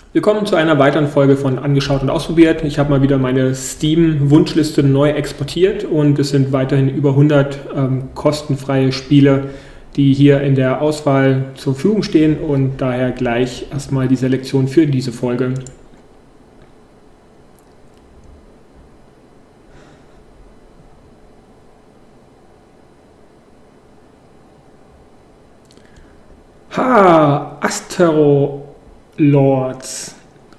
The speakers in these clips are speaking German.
Willkommen zu einer weiteren Folge von Angeschaut und Ausprobiert. Ich habe mal wieder meine Steam-Wunschliste neu exportiert und es sind weiterhin über 100 kostenfreie Spiele, die hier in der Auswahl zur Verfügung stehen und daher gleich erstmal die Selektion für diese Folge. Asterolords.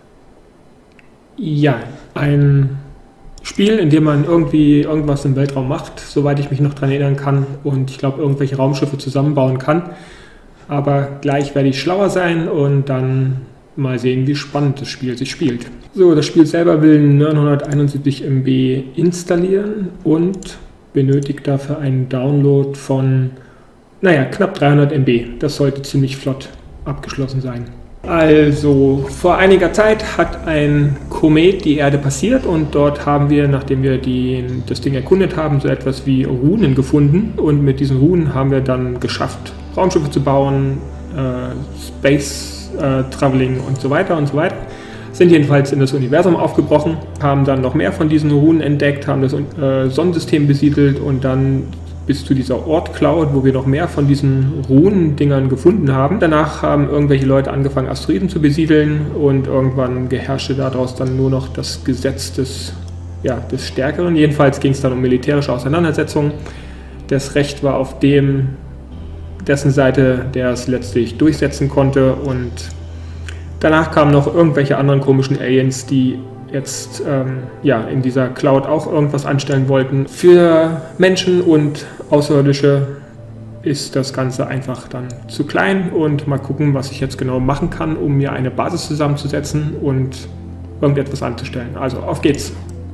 Ja, ein Spiel, in dem man irgendwie irgendwas im Weltraum macht, soweit ich mich noch daran erinnern kann, und ich glaube, irgendwelche Raumschiffe zusammenbauen kann. Aber gleich werde ich schlauer sein und dann mal sehen, wie spannend das Spiel sich spielt. So, das Spiel selber will 971 MB installieren und benötigt dafür einen Download von knapp 300 MB. Das sollte ziemlich flott abgeschlossen sein. Also, vor einiger Zeit hat ein Komet die Erde passiert und dort haben wir, nachdem wir das Ding erkundet haben, so etwas wie Runen gefunden. Und mit diesen Runen haben wir dann geschafft, Raumschiffe zu bauen, Space Traveling und so weiter und so weiter. Sind jedenfalls in das Universum aufgebrochen, haben dann noch mehr von diesen Runen entdeckt, haben das Sonnensystem besiedelt und dann bis zu dieser Ort-Cloud, wo wir noch mehr von diesen Runen-Dingern gefunden haben. Danach haben irgendwelche Leute angefangen, Asteroiden zu besiedeln und irgendwann geherrschte daraus dann nur noch das Gesetz des Stärkeren. Jedenfalls ging es dann um militärische Auseinandersetzungen. Das Recht war auf dessen Seite, der es letztlich durchsetzen konnte, und danach kamen noch irgendwelche anderen komischen Aliens, die jetzt in dieser Cloud auch irgendwas anstellen wollten. Für Menschen und Außerirdische ist das Ganze einfach dann zu klein, und mal gucken, was ich jetzt genau machen kann, um mir eine Basis zusammenzusetzen und irgendetwas anzustellen. Also auf geht's!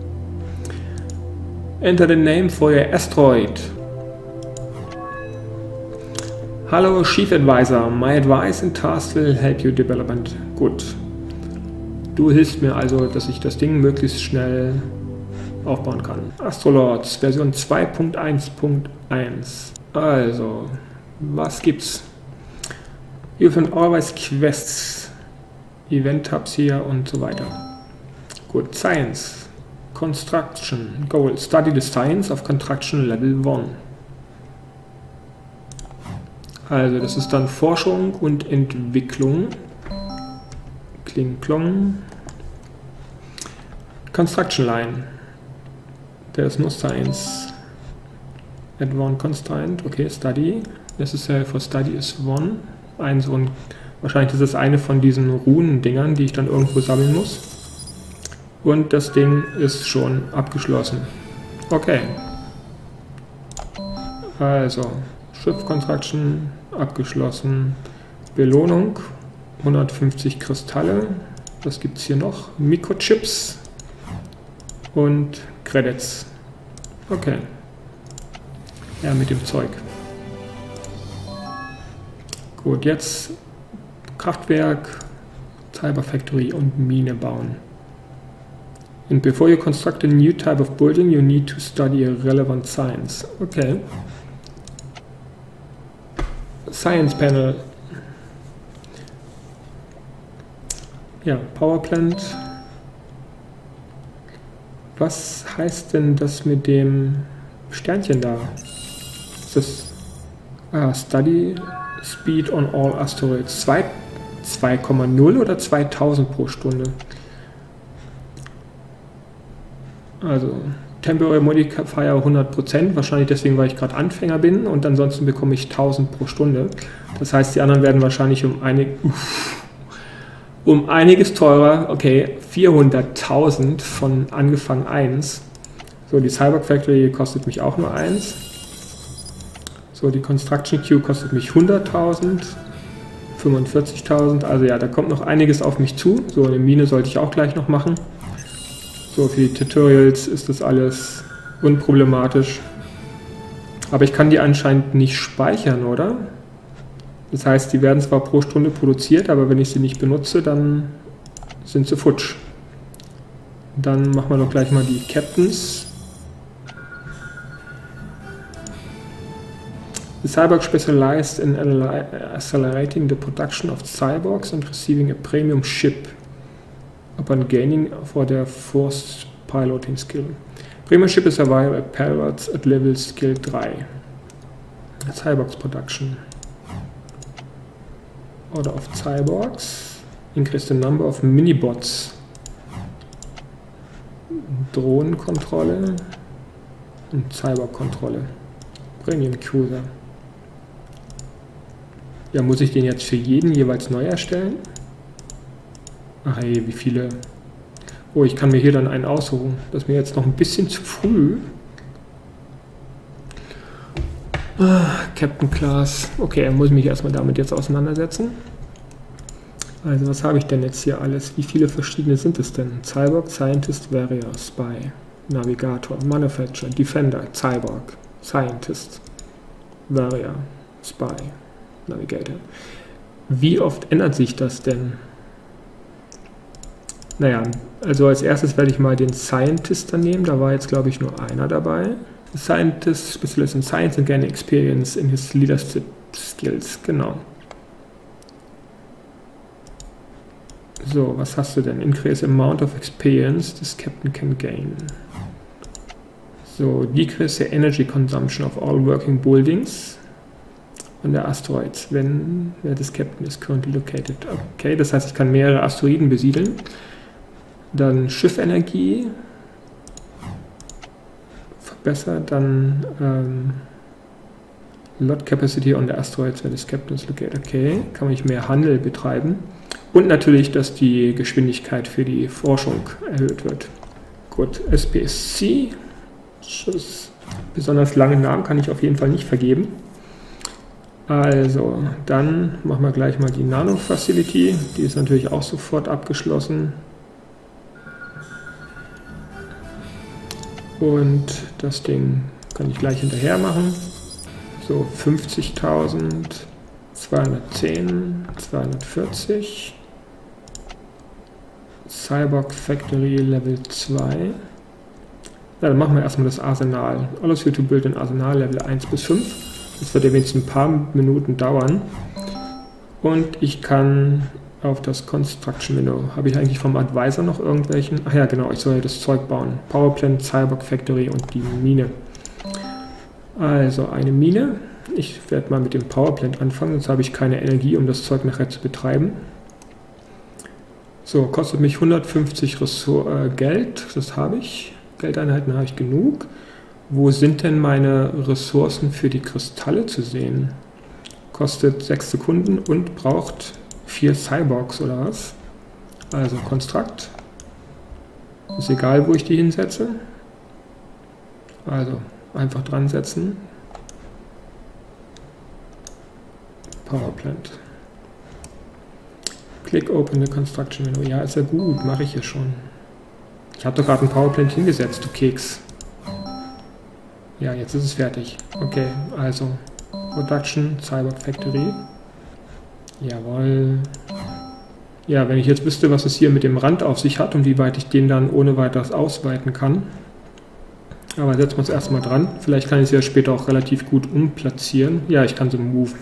Enter the name for your asteroid. Hallo Chief Advisor, my advice and task will help you development. Gut. Du hilfst mir also, dass ich das Ding möglichst schnell aufbauen kann. Astrolords, Version 2.1.1. Also, was gibt's? You can always quests, Event-Tabs hier und so weiter. Gut, Science. Construction. Goal. Study the science of construction level 1. Also, das ist dann Forschung und Entwicklung. Kling Klong. Construction Line. Der ist nur Science. Advanced Constraint. Okay, Study. Necessary for Study is 1. Wahrscheinlich ist es eine von diesen Runen-Dingern, die ich dann irgendwo sammeln muss. Und das Ding ist schon abgeschlossen. Okay. Also, Schiff Construction abgeschlossen. Belohnung. 150 Kristalle, was gibt es hier noch? Mikrochips und Credits. Okay. Ja, mit dem Zeug. Gut, jetzt Kraftwerk, Cyber Factory und Mine bauen. And before you construct a new type of building, you need to study a relevant science. Okay. Science Panel. Ja, Powerplant. Was heißt denn das mit dem Sternchen da? Ist das Study Speed on all Asteroids 2,0 oder 2000 pro Stunde? Also Temporary Modifier 100%, wahrscheinlich deswegen, weil ich gerade Anfänger bin, und ansonsten bekomme ich 1000 pro Stunde. Das heißt, die anderen werden wahrscheinlich um einiges teurer. Okay, 400.000 von angefangen 1. So, die Cyber Factory kostet mich auch nur 1. So, die Construction Queue kostet mich 100.000, 45.000. Also ja, da kommt noch einiges auf mich zu. So, eine Mine sollte ich auch gleich noch machen. So, für die Tutorials ist das alles unproblematisch. Aber ich kann die anscheinend nicht speichern, oder? Das heißt, die werden zwar pro Stunde produziert, aber wenn ich sie nicht benutze, dann sind sie futsch. Dann machen wir doch gleich mal die Captains. The cyborg specialized in accelerating the production of cyborgs and receiving a premium ship. upon gaining for their forced piloting skill. Premiumship is available at pilots at level skill 3. Cyborgs Production. Order of Cyborgs. Increase the number of Minibots. Drohnenkontrolle und Cyborg-Kontrolle. Premium Cruiser. Ja, muss ich den jetzt für jeden jeweils neu erstellen? Ach hey, wie viele? Oh, ich kann mir hier dann einen aussuchen. Das ist mir jetzt noch ein bisschen zu früh. Captain Class. Okay, dann muss ich mich erstmal damit jetzt auseinandersetzen. Also was habe ich denn jetzt hier alles? Wie viele verschiedene sind es denn? Cyborg, Scientist, Warrior, Spy, Navigator, Manufacturer, Defender, Cyborg, Scientist, Warrior, Spy, Navigator. Wie oft ändert sich das denn? Naja, also als erstes werde ich mal den Scientist dann nehmen. Da war jetzt, glaube ich, nur einer dabei. Scientist, Specialist in Science and gain experience in his leadership skills. Genau. So, was hast du denn? Increase amount of experience this Captain can gain. So, decrease the energy consumption of all working buildings on the asteroids, when where this Captain is currently located. Okay, das heißt, ich kann mehrere Asteroiden besiedeln. Dann Schiffenergie verbessert, dann Lot Capacity on the asteroids where this Captain is located. Okay, kann ich mehr Handel betreiben. Und natürlich, dass die Geschwindigkeit für die Forschung erhöht wird. Gut, SPSC. Schuss. Besonders lange Namen kann ich auf jeden Fall nicht vergeben. Also, dann machen wir gleich mal die Nano Facility. Die ist natürlich auch sofort abgeschlossen. Und das Ding kann ich gleich hinterher machen. So, 50.000, 210, 240. Cyborg Factory Level 2. Ja, dann machen wir erstmal das Arsenal. Alles für to build ein Arsenal Level 1 bis 5. Das wird ja wenigstens ein paar Minuten dauern. Und ich kann auf das Construction Menu. Habe ich eigentlich vom Advisor noch irgendwelchen? Ach ja, genau, ich soll ja das Zeug bauen. Powerplant, Cyborg Factory und die Mine. Also eine Mine. Ich werde mal mit dem Powerplant anfangen, sonst habe ich keine Energie, um das Zeug nachher zu betreiben. So, kostet mich 150 Geld, das habe ich. Geldeinheiten habe ich genug. Wo sind denn meine Ressourcen für die Kristalle zu sehen? Kostet 6 Sekunden und braucht 4 Cyborgs oder was? Also Konstrukt. Ist egal, wo ich die hinsetze. Also einfach dran setzen. Powerplant. Click Open the Construction Menu. Ja, ist ja gut, mache ich ja schon. Ich habe doch gerade ein Powerplant hingesetzt, du Keks. Ja, jetzt ist es fertig. Okay, also Production, Cyborg Factory. Jawohl. Ja, wenn ich jetzt wüsste, was es hier mit dem Rand auf sich hat und wie weit ich den dann ohne weiteres ausweiten kann. Aber setzen wir uns erstmal dran. Vielleicht kann ich sie ja später auch relativ gut umplatzieren. Ja, ich kann sie moven.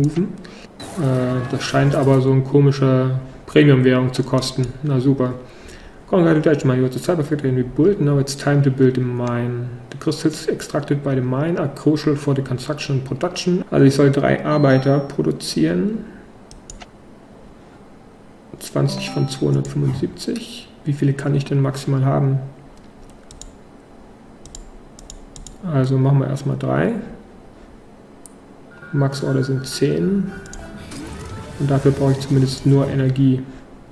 Das scheint aber so eine komische Premium-Währung zu kosten. Na super. Congratulations, my Cyber Factory we built. Now it's time to build a mine. The crystals extracted by the mine are crucial for the construction and production. Also ich soll 3 Arbeiter produzieren. 20 von 275. Wie viele kann ich denn maximal haben? Also machen wir erstmal 3. Max Order sind 10. Und dafür brauche ich zumindest nur Energie.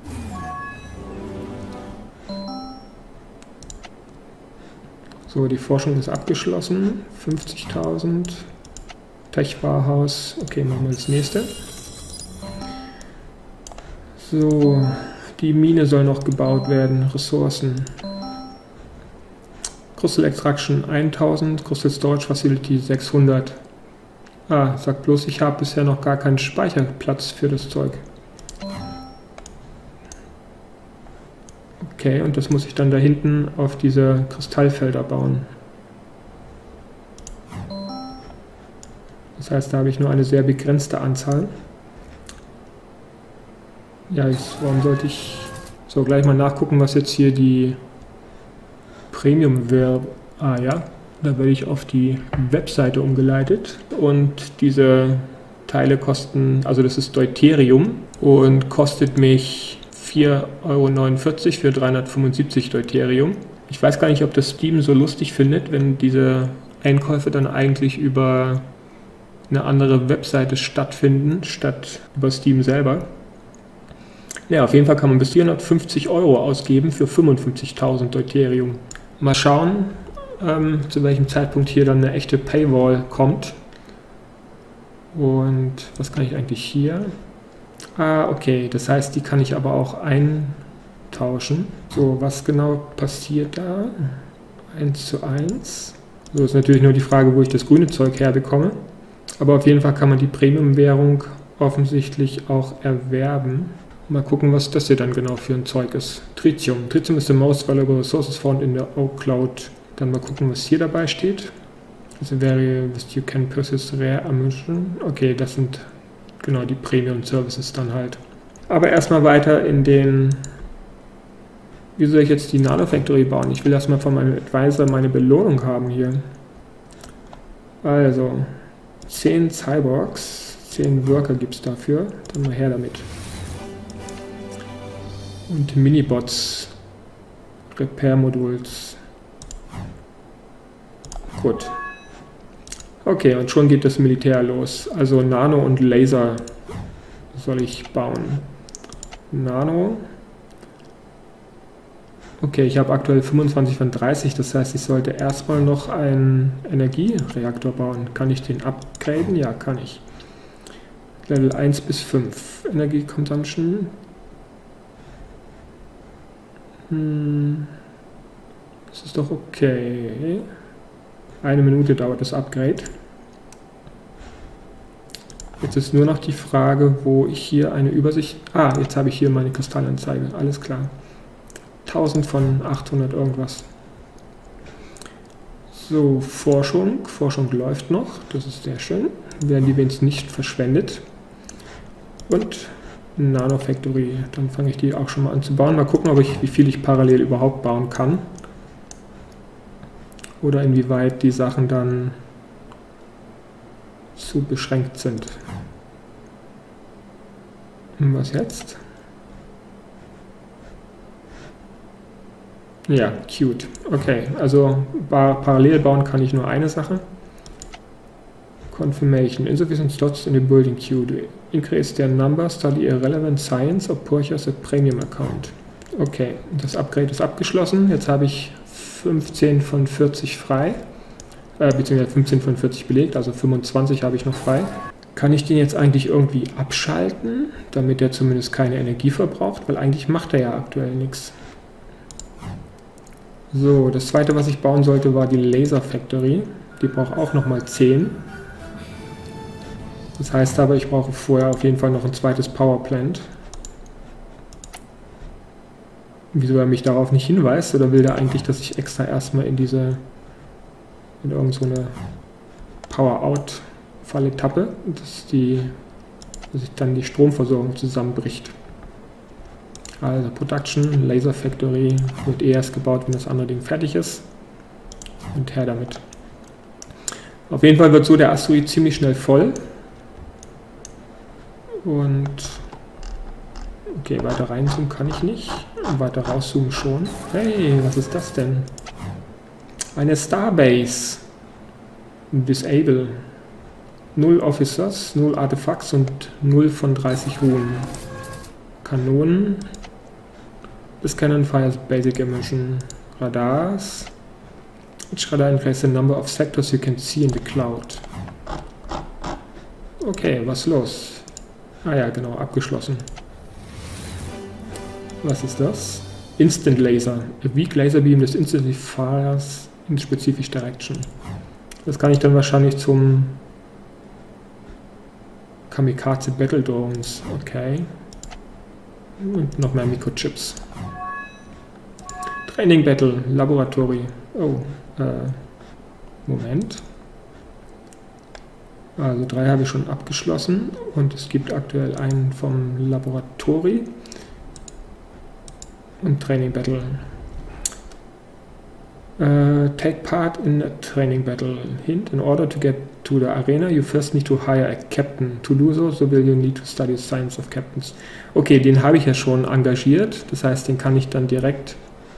So, die Forschung ist abgeschlossen. 50.000. Tech-Warehaus. Okay, machen wir das nächste. So, die Mine soll noch gebaut werden. Ressourcen. Crystal Extraction 1000. Crystal Storage Facility 600. Ah, sag bloß, ich habe bisher noch gar keinen Speicherplatz für das Zeug. Okay, und das muss ich dann da hinten auf diese Kristallfelder bauen. Das heißt, da habe ich nur eine sehr begrenzte Anzahl. Ja, warum sollte ich So, gleich mal nachgucken, was jetzt hier die Premium wäre. Ah ja, da werde ich auf die Webseite umgeleitet und diese Teile kosten, also das ist Deuterium und kostet mich 4,49 € für 375 Deuterium. Ich weiß gar nicht, ob das Steam so lustig findet, wenn diese Einkäufe dann eigentlich über eine andere Webseite stattfinden, statt über Steam selber. Ja, auf jeden Fall kann man bis 450 € ausgeben für 55.000 Deuterium. Mal schauen, zu welchem Zeitpunkt hier dann eine echte Paywall kommt. Und was kann ich eigentlich hier? Ah, okay, das heißt, die kann ich aber auch eintauschen. So, was genau passiert da? 1:1. So ist natürlich nur die Frage, wo ich das grüne Zeug herbekomme. Aber auf jeden Fall kann man die Premium-Währung offensichtlich auch erwerben. Mal gucken, was das hier dann genau für ein Zeug ist. Tritium. Tritium is the most valuable resources found in the Oak Cloud. Dann mal gucken, was hier dabei steht. Also various you can purchase rare ammunition. Okay, das sind genau die Premium-Services dann halt. Aber erstmal weiter in den... Wie soll ich jetzt die Nanofactory bauen? Ich will erstmal von meinem Advisor meine Belohnung haben hier. Also, 10 Cyborgs, 10 Worker gibt es dafür. Dann mal her damit. Und Minibots, Repair-Moduls. Gut. Okay, und schon geht das Militär los. Also Nano und Laser soll ich bauen. Nano. Okay, ich habe aktuell 25 von 30, das heißt, ich sollte erstmal noch einen Energiereaktor bauen. Kann ich den upgraden? Ja, kann ich. Level 1 bis 5. Energy Consumption. Das ist doch okay. 1 Minute dauert das Upgrade. Jetzt ist nur noch die Frage, wo ich hier eine Übersicht... Ah, jetzt habe ich hier meine Kristallanzeige. Alles klar. 1000 von 800 irgendwas. So, Forschung. Forschung läuft noch. Das ist sehr schön. Werden die wenigstens nicht verschwendet. Und Nanofactory. Dann fange ich die auch schon mal an zu bauen. Mal gucken, wie viel ich parallel überhaupt bauen kann. Oder inwieweit die Sachen dann zu beschränkt sind. Und was jetzt? Ja, cute. Okay, also parallel bauen kann ich nur eine Sache. Confirmation. Insufficient slots in the building queue. Increase their number, study irrelevant science or purchase a premium account. Okay, das Upgrade ist abgeschlossen. Jetzt habe ich 15 von 40 frei. Beziehungsweise 15 von 40 belegt, also 25 habe ich noch frei. Kann ich den jetzt eigentlich irgendwie abschalten, damit er zumindest keine Energie verbraucht? Weil eigentlich macht er ja aktuell nichts. So, das zweite, was ich bauen sollte, war die Laser Factory. Die braucht auch nochmal 10. Das heißt aber, ich brauche vorher auf jeden Fall noch ein zweites Power Plant. Wieso er mich darauf nicht hinweist, oder will er eigentlich, dass ich extra erstmal in irgend so eine Power-Out-Falle tappe, dass sich dann die Stromversorgung zusammenbricht. Also Production, Laser Factory wird erst gebaut, wenn das andere Ding fertig ist. Und her damit. Auf jeden Fall wird so der Asteroid ziemlich schnell voll. Und okay, weiter reinzoomen kann ich nicht. Weiter rauszoomen schon. Hey, was ist das denn? Eine Starbase. Disable. 0 Officers, 0 Artefacts und 0 von 30 Ruhen. Kanonen. This cannon fires basic emission. Radars. Each radar increases the number of sectors you can see in the cloud. Okay, was ist los? Ah ja, genau, abgeschlossen. Was ist das? Instant Laser. A weak laser beam that instantly fires in specific direction. Das kann ich dann wahrscheinlich zum Kamikaze Battle Drones. Okay. Und noch mehr Mikrochips. Training Battle, Laboratory. Oh, Moment. Also 3 habe ich schon abgeschlossen und es gibt aktuell einen vom Laboratory. Und Training Battle. Take part in a training battle. Hint, in order to get to the arena, you first need to hire a captain. To do so will you need to study science of captains. Okay, den habe ich ja schon engagiert. Das heißt, den kann ich dann direkt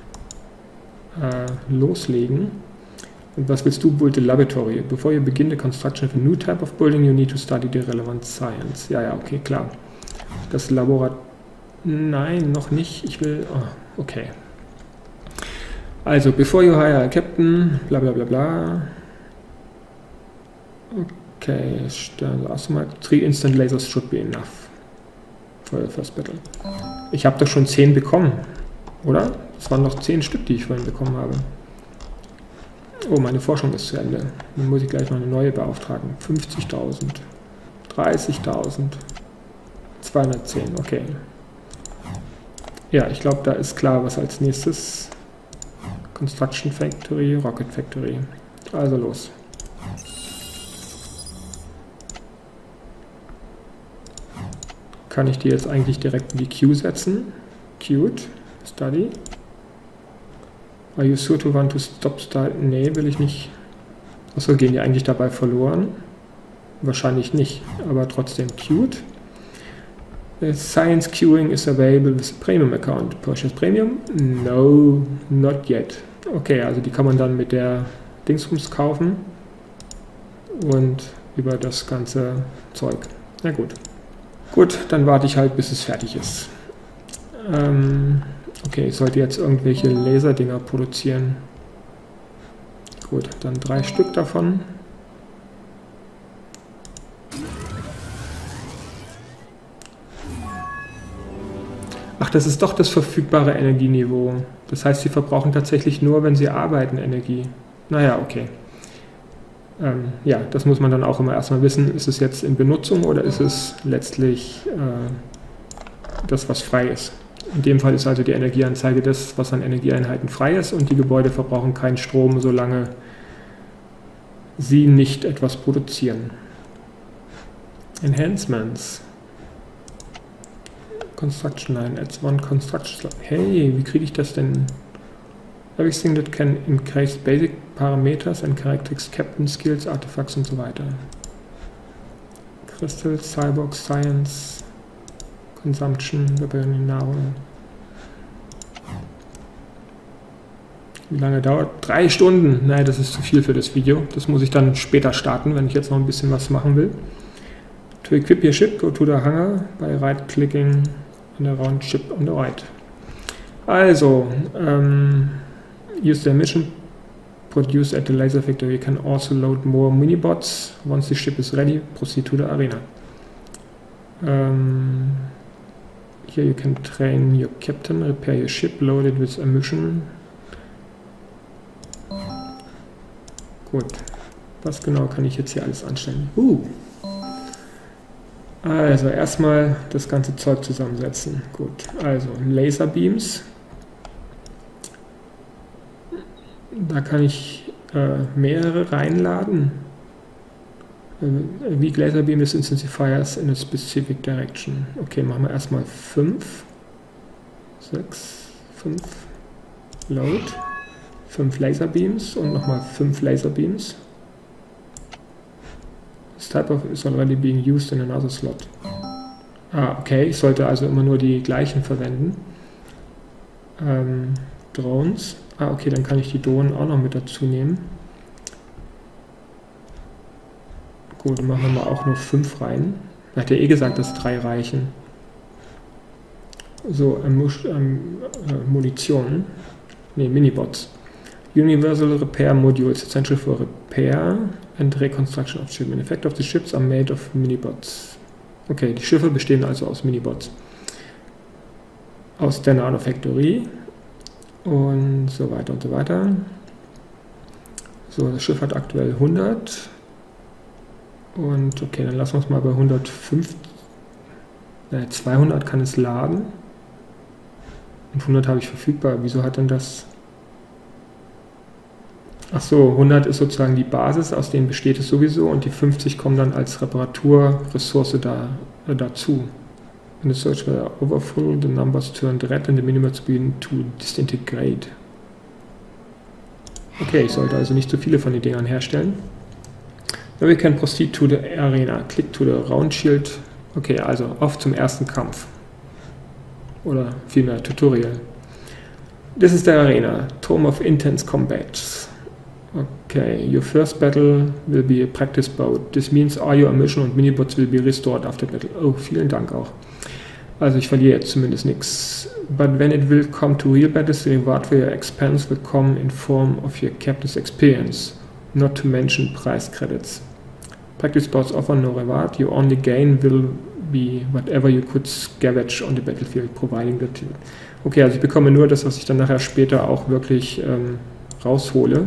loslegen. Und was willst du? Build a laboratory. Before you begin the construction of a new type of building, you need to study the relevant science. Ja, ja, okay, klar. Das Laboratorium... Nein, noch nicht. Ich will... Oh, okay. Also, before you hire a captain, bla bla bla bla. Okay, dann lass mal. 3 instant lasers should be enough for the first battle. Ich habe doch schon 10 bekommen, oder? Das waren noch 10 Stück, die ich vorhin bekommen habe. Oh, meine Forschung ist zu Ende. Dann muss ich gleich noch eine neue beauftragen. 50.000, 30.000, 210, okay. Ja, ich glaube, da ist klar, was als nächstes. Construction Factory, Rocket Factory. Also los. Kann ich die jetzt eigentlich direkt in die Queue setzen? Queued. Study. Are you sure to want to stop start? Nee, will ich nicht. Achso, gehen die eigentlich dabei verloren? Wahrscheinlich nicht, aber trotzdem queued. Science queuing is available with a premium account. Purchase Premium? No, not yet. Okay, also die kann man dann mit der Dingsbums kaufen und über das ganze Zeug. Na gut. Gut, dann warte ich halt, bis es fertig ist. Okay, ich sollte jetzt irgendwelche Laserdinger produzieren. Gut, dann 3 Stück davon. Ach, das ist doch das verfügbare Energieniveau. Das heißt, sie verbrauchen tatsächlich nur, wenn sie arbeiten, Energie. Naja, okay. Ja, das muss man dann auch immer erstmal wissen. Ist es jetzt in Benutzung oder ist es letztlich das, was frei ist? In dem Fall ist also die Energieanzeige das, was an Energieeinheiten frei ist, und die Gebäude verbrauchen keinen Strom, solange sie nicht etwas produzieren. Enhancements. Construction Line, adds one construction line. Hey, wie kriege ich das denn? Everything that can increase basic parameters and characteristics, Captain Skills, Artifacts und so weiter. Crystal, Cyborg, Science, Consumption, Nahrung. Wie lange dauert? 3 Stunden! Nein, das ist zu viel für das Video. Das muss ich dann später starten, wenn ich jetzt noch ein bisschen was machen will. To equip your ship, go to the hangar by right-clicking on the round ship on the right. Also, use the mission produced at the laser factory. You can also load more mini-bots. Once the ship is ready, proceed to the arena. Here you can train your captain, repair your ship, load it with a mission. Gut, was genau kann ich jetzt hier alles anstellen? Also erstmal das ganze Zeug zusammensetzen. Gut, also Laserbeams. Da kann ich mehrere reinladen. Weak Laserbeam is intensifiers in a specific direction. Okay, machen wir erstmal 5, 6, 5, Load, 5 Laserbeams und nochmal 5 Laserbeams. This type of is already being used in another slot. Ah, okay, ich sollte also immer nur die gleichen verwenden. Drones. Ah, okay, dann kann ich die Drohnen auch noch mit dazu nehmen. Gut, dann machen wir mal auch nur 5 rein. Er hat ja eh gesagt, dass 3 reichen. So, Munition. Ne, Minibots. Universal Repair Modules, essential for repair and reconstruction of ship. In effect of the ships are made of Minibots. Okay, die Schiffe bestehen also aus Minibots. Aus der Nanofactory. Und so weiter und so weiter. So, das Schiff hat aktuell 100. Und okay, dann lassen wir es mal bei 105. 200 kann es laden. Und 100 habe ich verfügbar. Wieso hat denn das... Achso, 100 ist sozusagen die Basis, aus denen besteht es sowieso. Und die 50 kommen dann als Reparaturressource dazu. When the search were overfull, the numbers turned red and the minimums began to disintegrate. Okay, ich sollte also nicht so viele von den Dingern herstellen. Now we can proceed to the arena. Click to the round shield. Okay, also auf zum ersten Kampf. Oder vielmehr Tutorial. This is the arena. Tome of Intense Combats. Okay, your first battle will be a practice bout. This means all your ammunition und Minibots will be restored after battle. Oh, vielen Dank auch. Also ich verliere jetzt zumindest nichts. But when it will come to real battles, the reward for your expense will come in form of your captain's experience, not to mention price credits. Practice bouts offer no reward. You only gain will be whatever you could scavenge on the battlefield, providing that. Okay, also ich bekomme nur das, was ich dann nachher später auch wirklich raushole.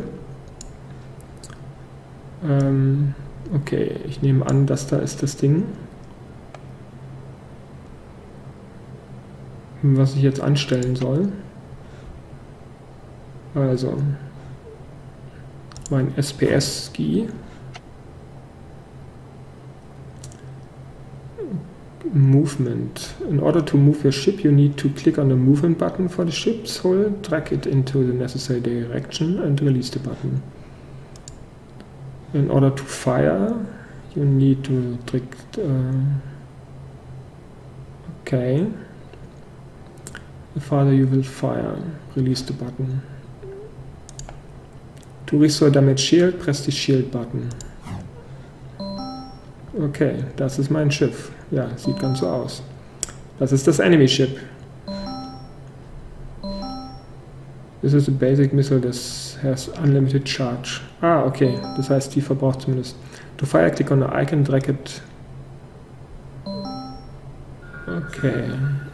Okay, ich nehme an, das da ist das Ding. Was ich jetzt anstellen soll. Also mein SPS-Ski. Movement. In order to move your ship, you need to click on the movement button for the ship's hull, drag it into the necessary direction and release the button. In order to fire, you need to click. Okay. The farther you will fire, release the button. To restore damage shield, press the shield button. Okay, das ist mein Schiff. Ja, sieht ganz so aus. Das ist das Enemy Ship. This is a basic missile that has unlimited charge. Ah, okay, das heißt, die verbraucht zumindest. To fire, click on the icon, drag it. Okay.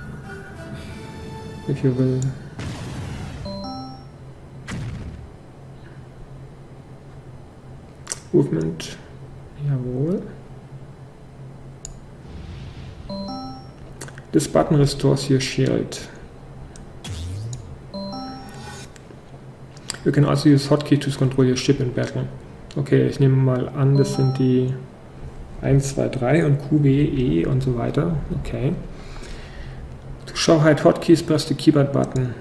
If you will. Movement. Jawohl. This button restores your shield. You can also use hotkeys to control your ship in battle. Okay, ich nehme mal an, das sind die 1, 2, 3 und Q, B, E und so weiter. Okay. To show hide hotkeys, press the keyboard button.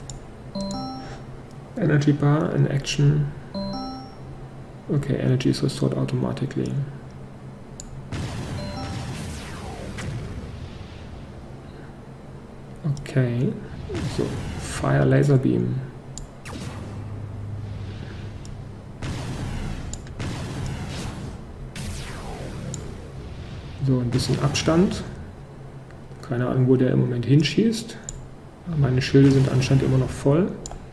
Energy bar in action. Okay, energy is restored automatically. Okay, so, Fire Laser Beam. So, ein bisschen Abstand. Keine Ahnung, wo der im Moment hinschießt. Meine Schilde sind anscheinend immer noch voll.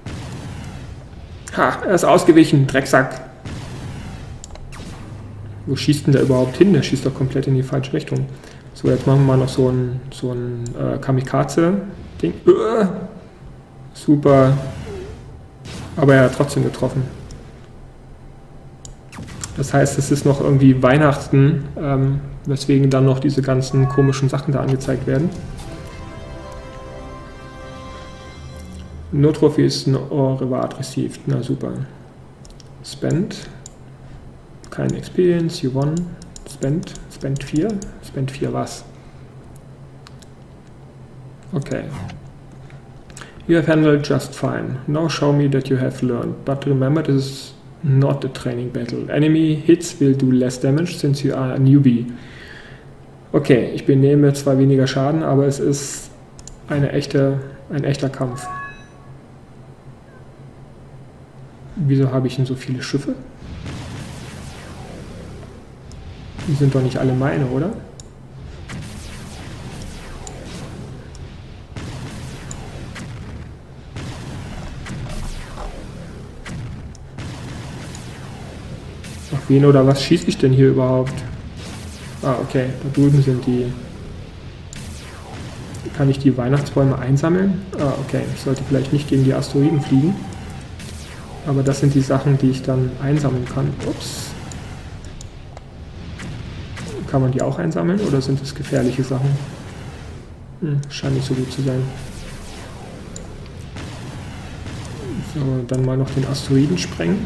Ha, er ist ausgewichen, Drecksack. Wo schießt denn der überhaupt hin? Der schießt doch komplett in die falsche Richtung. So, jetzt machen wir mal noch so ein Kamikaze-Ding. Super. Aber er hat trotzdem getroffen. Das heißt, es ist noch irgendwie Weihnachten, weswegen dann noch diese ganzen komischen Sachen da angezeigt werden. No trophies, no reward received. Na super. Spend. Kein Experience, you won. Spend 4. Spend 4 was? Okay. You have handled just fine. Now show me that you have learned. But remember, this is not a training battle. Enemy hits will do less damage since you are a newbie. Okay, ich benehme zwar weniger Schaden, aber es ist ein echter Kampf. Wieso habe ich denn so viele Schiffe? Die sind doch nicht alle meine, oder? Auf wen oder was schieße ich denn hier überhaupt? Ah, okay, da drüben sind die. Kann ich die Weihnachtsbäume einsammeln? Ah, okay, ich sollte vielleicht nicht gegen die Asteroiden fliegen. Aber das sind die Sachen, die ich dann einsammeln kann. Ups. Kann man die auch einsammeln oder sind es gefährliche Sachen? Scheint nicht so gut zu sein. So, dann mal noch den Asteroiden sprengen.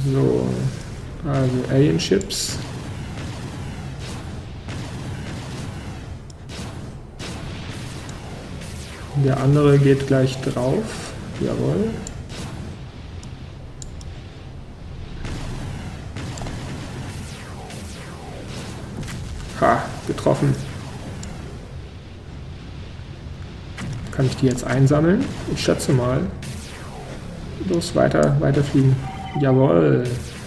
So, also Alien Chips. Der andere geht gleich drauf. Jawohl. Ha, getroffen. Kann ich die jetzt einsammeln? Ich schätze mal. Los, weiter fliegen. Jawohl.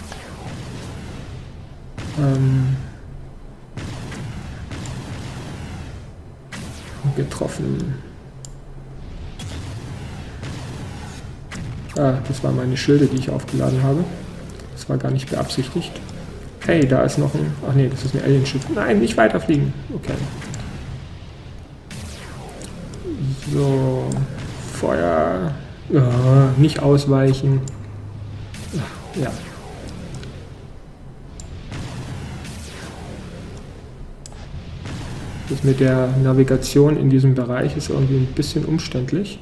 Getroffen. Ah, das waren meine Schilde, die ich aufgeladen habe. Das war gar nicht beabsichtigt. Hey, da ist noch ein... Ach nee, das ist ein Alien-Schiff. Nein, nicht weiterfliegen. Okay. So. Feuer. Oh, nicht ausweichen. Ach, ja. Das mit der Navigation in diesem Bereich ist irgendwie ein bisschen umständlich.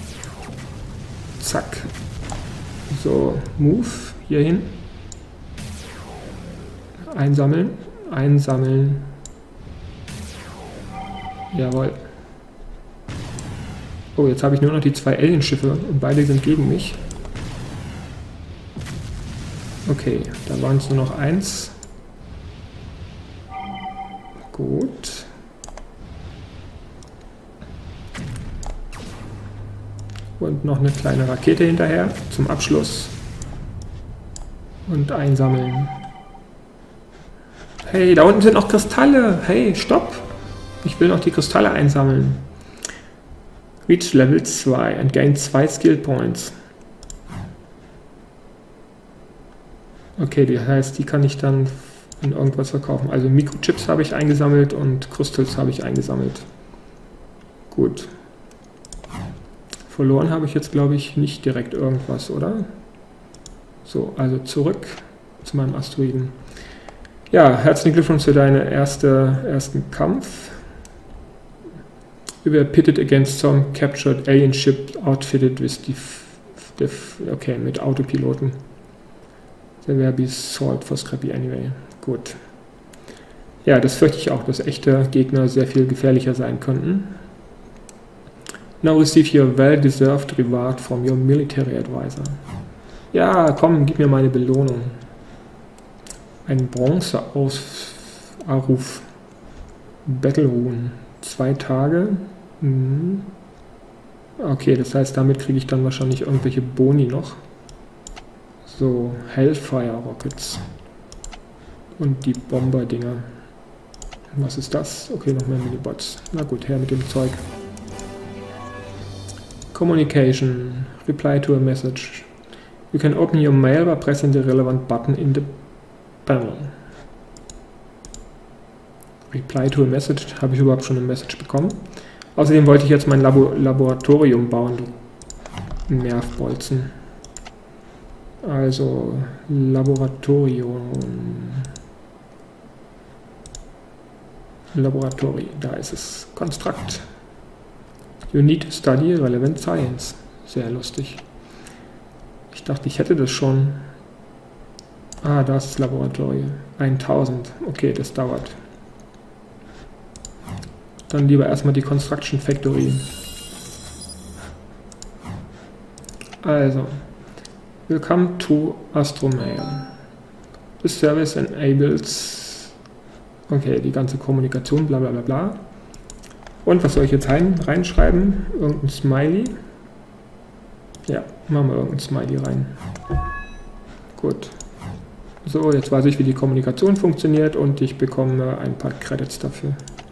Zack. So, Move hierhin. Einsammeln. Einsammeln. Jawohl. Oh, jetzt habe ich nur noch die 2 Alienschiffe und beide sind gegen mich. Okay, da waren es nur noch 1. Gut. Und noch eine kleine Rakete hinterher zum Abschluss. Und einsammeln. Hey, da unten sind noch Kristalle. Hey, stopp. Ich will noch die Kristalle einsammeln. Reach Level 2 and gain 2 Skill Points. Okay, das heißt, die kann ich dann in irgendwas verkaufen. Also Mikrochips habe ich eingesammelt und Crystals habe ich eingesammelt. Gut. Verloren habe ich jetzt, glaube ich, nicht direkt irgendwas, oder? So, also zurück zu meinem Asteroiden. Ja, herzlichen Glückwunsch zu deinem ersten Kampf. You were pitted against some captured alien ship outfitted with okay, mit Autopiloten. There will be salt for Scrappy anyway. Gut. Ja, das fürchte ich auch, dass echte Gegner sehr viel gefährlicher sein könnten. Now receive your well-deserved reward from your military advisor. Ja, komm, gib mir meine Belohnung. Ein Bronze-Abruf. Battle Rune. 2 Tage. Okay, das heißt, damit kriege ich dann wahrscheinlich irgendwelche Boni noch. So, Hellfire Rockets. Und die Bomber-Dinger. Was ist das? Okay, noch mehr Minibots. Na gut, her mit dem Zeug. Communication. Reply to a message. You can open your mail by pressing the relevant button in the panel. Reply to a message. Habe ich überhaupt schon eine Message bekommen? Außerdem wollte ich jetzt mein Laboratorium bauen, du Nervbolzen. Also, Laboratorium. Laboratory, da ist es. Construct. You need to study relevant science. Sehr lustig. Ich dachte, ich hätte das schon. Ah, da ist das Laboratorium. 1000. Okay, das dauert. Dann lieber erstmal die Construction Factory. Also. Welcome to Astromail. This service enables... Okay, die ganze Kommunikation, bla bla bla bla. Und was soll ich jetzt reinschreiben? Irgendein Smiley? Ja, machen wir irgendein Smiley rein. Gut. So, jetzt weiß ich, wie die Kommunikation funktioniert und ich bekomme ein paar Credits dafür.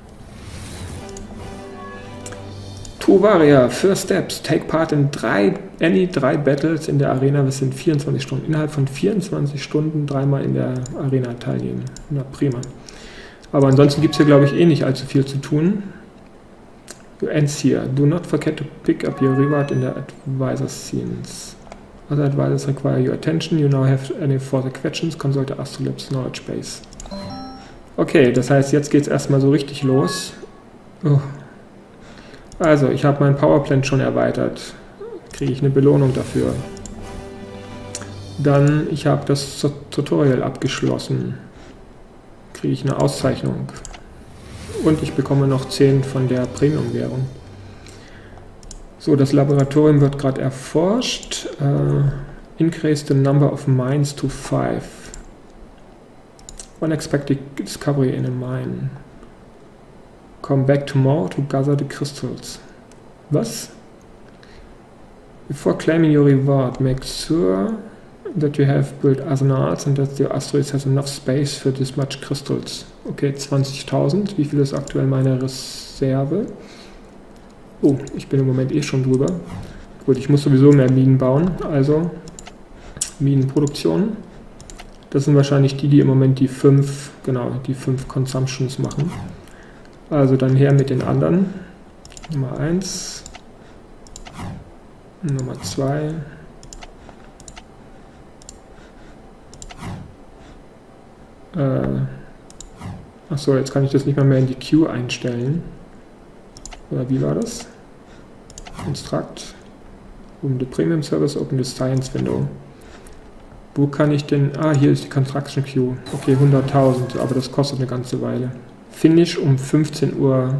Tuvaria, First Steps. Take part in any 3 Battles in der Arena within 24 Stunden. Innerhalb von 24 Stunden 3-mal in der Arena teilnehmen. Na prima. Aber ansonsten gibt es hier, glaube ich, eh nicht allzu viel zu tun. You ends here. Do not forget to pick up your reward in the advisor scenes. Other advisors require your attention. You now have any further questions. Consult the Astrolabs Knowledge Base. Okay, das heißt, jetzt geht es erstmal so richtig los. Oh. Also, ich habe mein Powerplant schon erweitert. Kriege ich eine Belohnung dafür. Dann, ich habe das Tutorial abgeschlossen. Kriege ich eine Auszeichnung. Und ich bekomme noch 10 von der Premium-Währung. So, das Laboratorium wird gerade erforscht. Increase the number of mines to 5. Unexpected discovery in a mine. Come back tomorrow to gather the crystals. Was? Before claiming your reward, make sure that you have built arsenals and that your asteroid has enough space for this much crystals. Okay, 20.000. Wie viel ist aktuell meine Reserve? Oh, ich bin im Moment eh schon drüber. Gut, ich muss sowieso mehr Minen bauen, also Minenproduktion. Das sind wahrscheinlich die im Moment die 5 Consumptions machen. Also dann her mit den anderen. Nummer 1. Nummer 2. Achso, jetzt kann ich das nicht mehr in die Queue einstellen. Oder wie war das? Instruct. Open the Premium Service, open the Science Window. Wo kann ich denn... Ah, hier ist die Construction Queue. Okay, 100.000, aber das kostet eine ganze Weile. Finish um 15:34 Uhr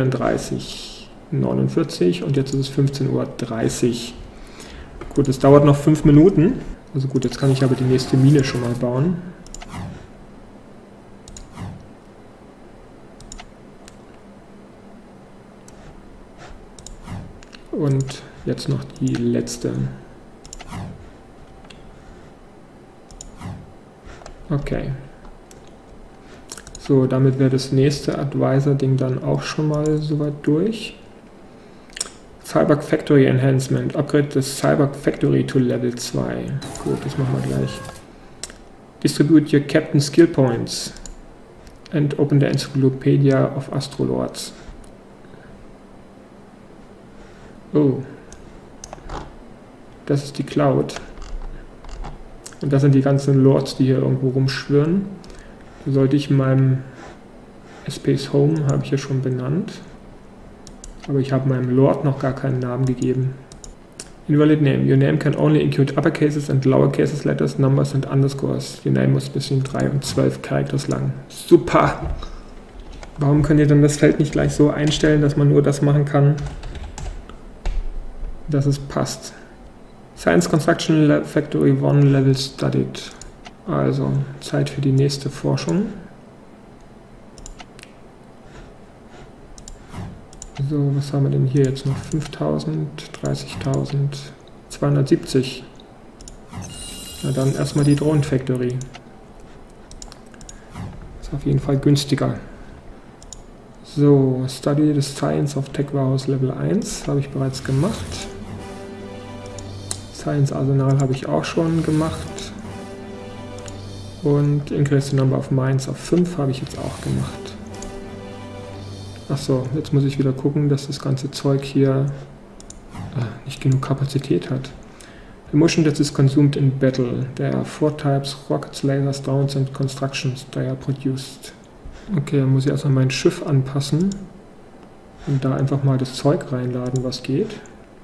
49 und jetzt ist es 15:30 Uhr. Gut, es dauert noch 5 Minuten. Also gut, jetzt kann ich aber die nächste Mine schon mal bauen. Und jetzt noch die letzte. Okay. So, damit wäre das nächste Advisor-Ding dann auch schon mal soweit durch. Cyborg Factory Enhancement. Upgrade das Cyborg Factory to Level 2. Gut, das machen wir gleich. Distribute your Captain Skill Points. And open the Encyclopedia of Astrolords. Oh. Das ist die Cloud. Und das sind die ganzen Lords, die hier irgendwo rumschwirren. Da sollte ich in meinem Space Home, habe ich ja schon benannt. Aber ich habe meinem Lord noch gar keinen Namen gegeben. Invalid name. Your name can only include uppercases and lowercases letters, numbers and underscores. Your name muss zwischen 3 und 12 Characters lang. Super! Warum könnt ihr dann das Feld nicht gleich so einstellen, dass man nur das machen kann, dass es passt? Science Construction Factory 1 Level Studied. Also, Zeit für die nächste Forschung. So, was haben wir denn hier jetzt noch? 5.000, 30.000, 270. Na dann erstmal die Drone Factory. Ist auf jeden Fall günstiger. So, Study the Science of Tech Warehouse Level 1 habe ich bereits gemacht. Science Arsenal habe ich auch schon gemacht. Und Increase the Number of Mines auf 5 habe ich jetzt auch gemacht. Achso, jetzt muss ich wieder gucken, dass das ganze Zeug hier nicht genug Kapazität hat. Emotion that is consumed in battle. There are 4 types: rockets, lasers, drones and constructions they are produced. Okay, dann muss ich erstmal mein Schiff anpassen und da einfach mal das Zeug reinladen, was geht.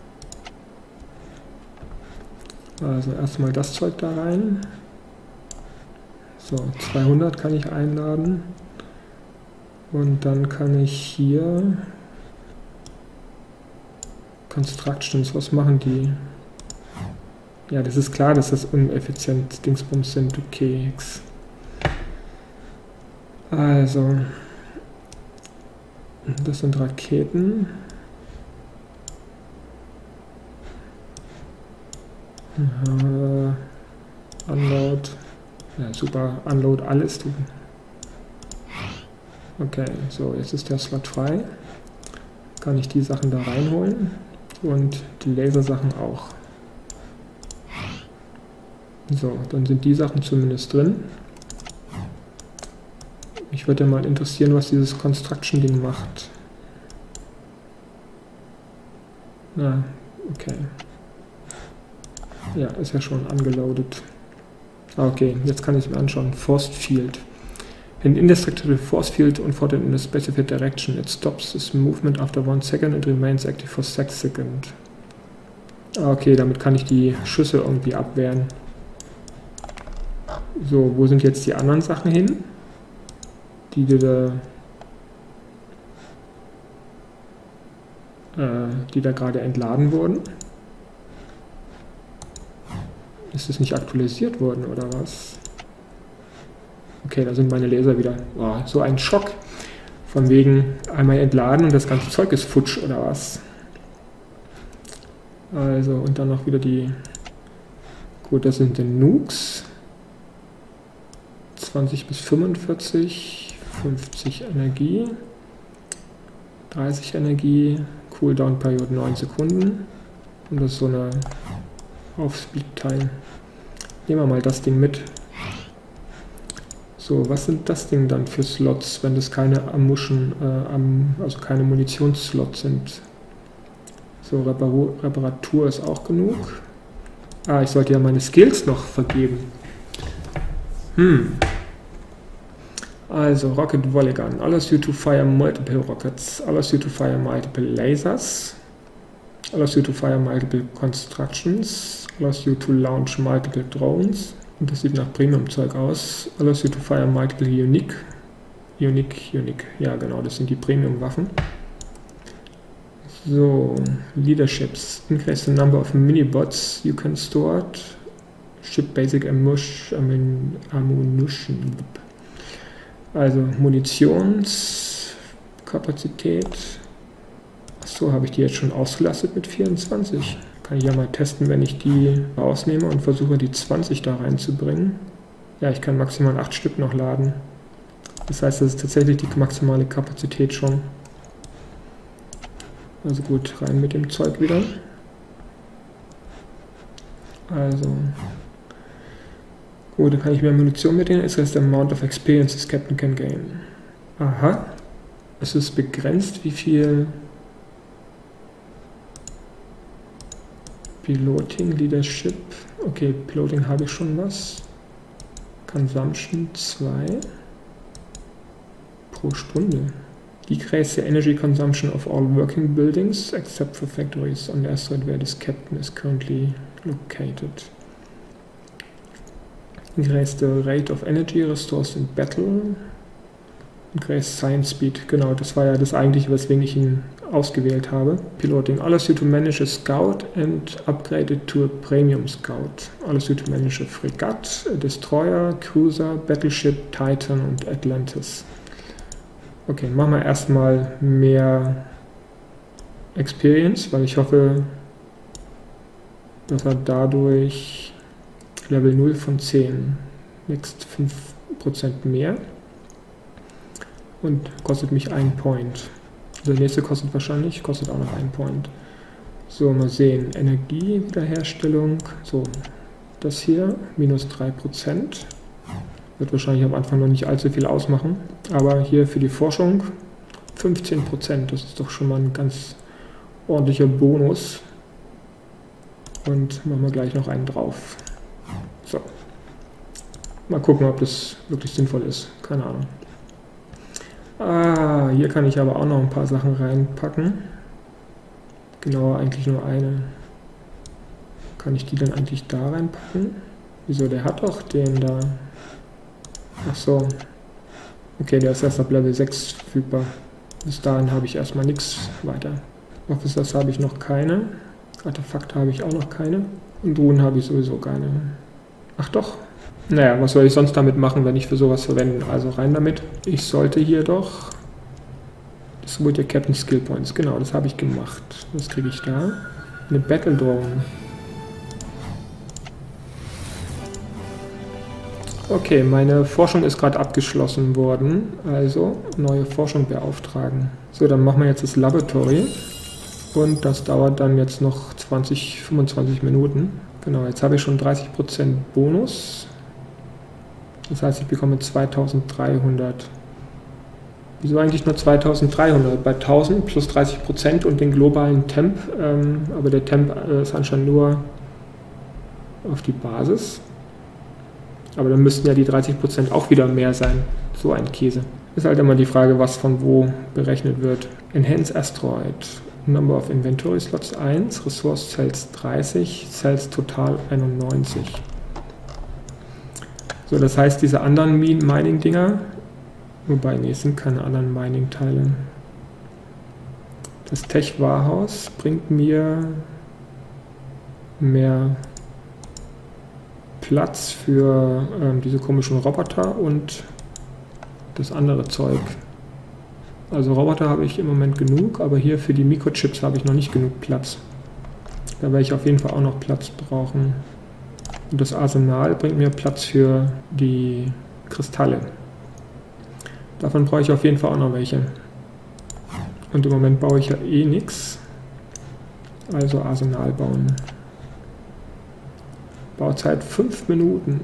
Also erstmal das Zeug da rein. So, 200 kann ich einladen. Und dann kann ich hier Constructions, was machen die? Ja, das ist klar, dass das uneffizient Dingsbums sind, du Keks. Also, das sind Raketen. Unload. Ja, super, Unload alles. Okay, so, jetzt ist der Slot frei. Kann ich die Sachen da reinholen und die Lasersachen auch. So, dann sind die Sachen zumindest drin. Mich würde mal interessieren, was dieses Construction-Ding macht. Na, okay. Ja, ist ja schon angeloadet. Okay, jetzt kann ich es mir anschauen. Force Field. An indestructible force field unfolded in a specified direction. It stops its movement after 1 second and remains active for 6 seconds. Okay, damit kann ich die Schüsse irgendwie abwehren. So, wo sind jetzt die anderen Sachen hin, die da gerade entladen wurden? Ist es nicht aktualisiert worden oder was? Okay, da sind meine Laser wieder. Oh, so ein Schock. Von wegen einmal entladen und das ganze Zeug ist futsch oder was? Also, und dann noch wieder die... Gut, das sind die Nukes. 20 bis 45, 50 Energie, 30 Energie, Cooldown-Periode 9 Sekunden. Und das ist so eine Aufspeed-Teil. Nehmen wir mal das Ding mit. So, was sind das Ding dann für Slots, wenn das keine also keine Munitionsslots sind? So, Reparatur ist auch genug. Ah, ich sollte ja meine Skills noch vergeben. Also, Rocket Volley Gun. Allows you to fire multiple rockets. Allows you to fire multiple lasers. Allows you to fire multiple constructions. Allows you to launch multiple drones. Und das sieht nach Premium-Zeug aus. Allows you to fire multiple unique. Ja, genau, das sind die Premium-Waffen. So, Leaderships. Increase the number of mini-bots you can store. Ship basic ammunition. Also Munitionskapazität. So, habe ich die jetzt schon ausgelastet mit 24. Kann ich ja mal testen, wenn ich die rausnehme und versuche die 20 da reinzubringen. Ja, ich kann maximal 8 Stück noch laden. Das heißt, das ist tatsächlich die maximale Kapazität schon. Also gut, rein mit dem Zeug wieder. Also gut, dann kann ich mehr Munition mitnehmen. Es heißt, the amount of experience this Captain can gain. Aha. Es ist begrenzt, wie viel Piloting, Leadership. Okay, Piloting habe ich schon was. Consumption 2 pro Stunde. Decrease the energy consumption of all working buildings except for factories on the asteroid where this captain is currently located. Increase the rate of energy restores in battle. Increase science speed. Genau, das war ja das eigentliche, weswegen ich ihn ausgewählt habe. Piloting. Allows you to manage a scout and upgrade it to a premium scout. Allows you to manage a frigate, a destroyer, cruiser, battleship, Titan und Atlantis. Okay, machen wir erstmal mehr Experience, weil ich hoffe, dass er dadurch Level 0 von 10, next 5% mehr und kostet mich 1 Point. Der nächste kostet auch noch 1 Point. So, mal sehen, Energiewiederherstellung, so, das hier, minus 3%. Wird wahrscheinlich am Anfang noch nicht allzu viel ausmachen, aber hier für die Forschung 15%, das ist doch schon mal ein ganz ordentlicher Bonus. Und machen wir gleich noch einen drauf. So. Mal gucken, ob das wirklich sinnvoll ist. Keine Ahnung. Ah, hier kann ich aber auch noch ein paar Sachen reinpacken. Genauer eigentlich nur eine. Kann ich die dann eigentlich da reinpacken? Wieso, der hat doch den da. Ach so. Okay, der ist erst ab Level 6 verfügbar. Bis dahin habe ich erstmal nichts weiter. Officers habe ich noch keine. Artefakte habe ich auch noch keine. Und Drohnen habe ich sowieso keine. Ach doch. Naja, was soll ich sonst damit machen, wenn ich für sowas verwende? Also rein damit. Ich sollte hier doch... Das wurde ja Captain Skill Points. Genau, das habe ich gemacht. Was kriege ich da? Eine Battle Drone. Okay, meine Forschung ist gerade abgeschlossen worden, also neue Forschung beauftragen. So, dann machen wir jetzt das Laboratory und das dauert dann jetzt noch 25 Minuten. Genau, jetzt habe ich schon 30% Bonus, das heißt, ich bekomme 2300. Wieso eigentlich nur 2300? Bei 1000 plus 30% und den globalen Temp, aber der Temp ist anscheinend nur auf die Basis. Aber dann müssten ja die 30% auch wieder mehr sein. So ein Käse. Ist halt immer die Frage, was von wo berechnet wird. Enhance Asteroid. Number of Inventory Slots 1. Resource Cells 30. Cells total 91. So, das heißt, diese anderen Mining-Dinger, wobei, nee, es sind keine anderen Mining-Teile. Das Tech-Warehouse bringt mir mehr Platz für diese komischen Roboter und das andere Zeug. Also Roboter habe ich im Moment genug, aber hier für die Mikrochips habe ich noch nicht genug Platz. Da werde ich auf jeden Fall auch noch Platz brauchen. Und das Arsenal bringt mir Platz für die Kristalle. Davon brauche ich auf jeden Fall auch noch welche. Und im Moment baue ich ja eh nichts. Also Arsenal bauen. Bauzeit 5 Minuten.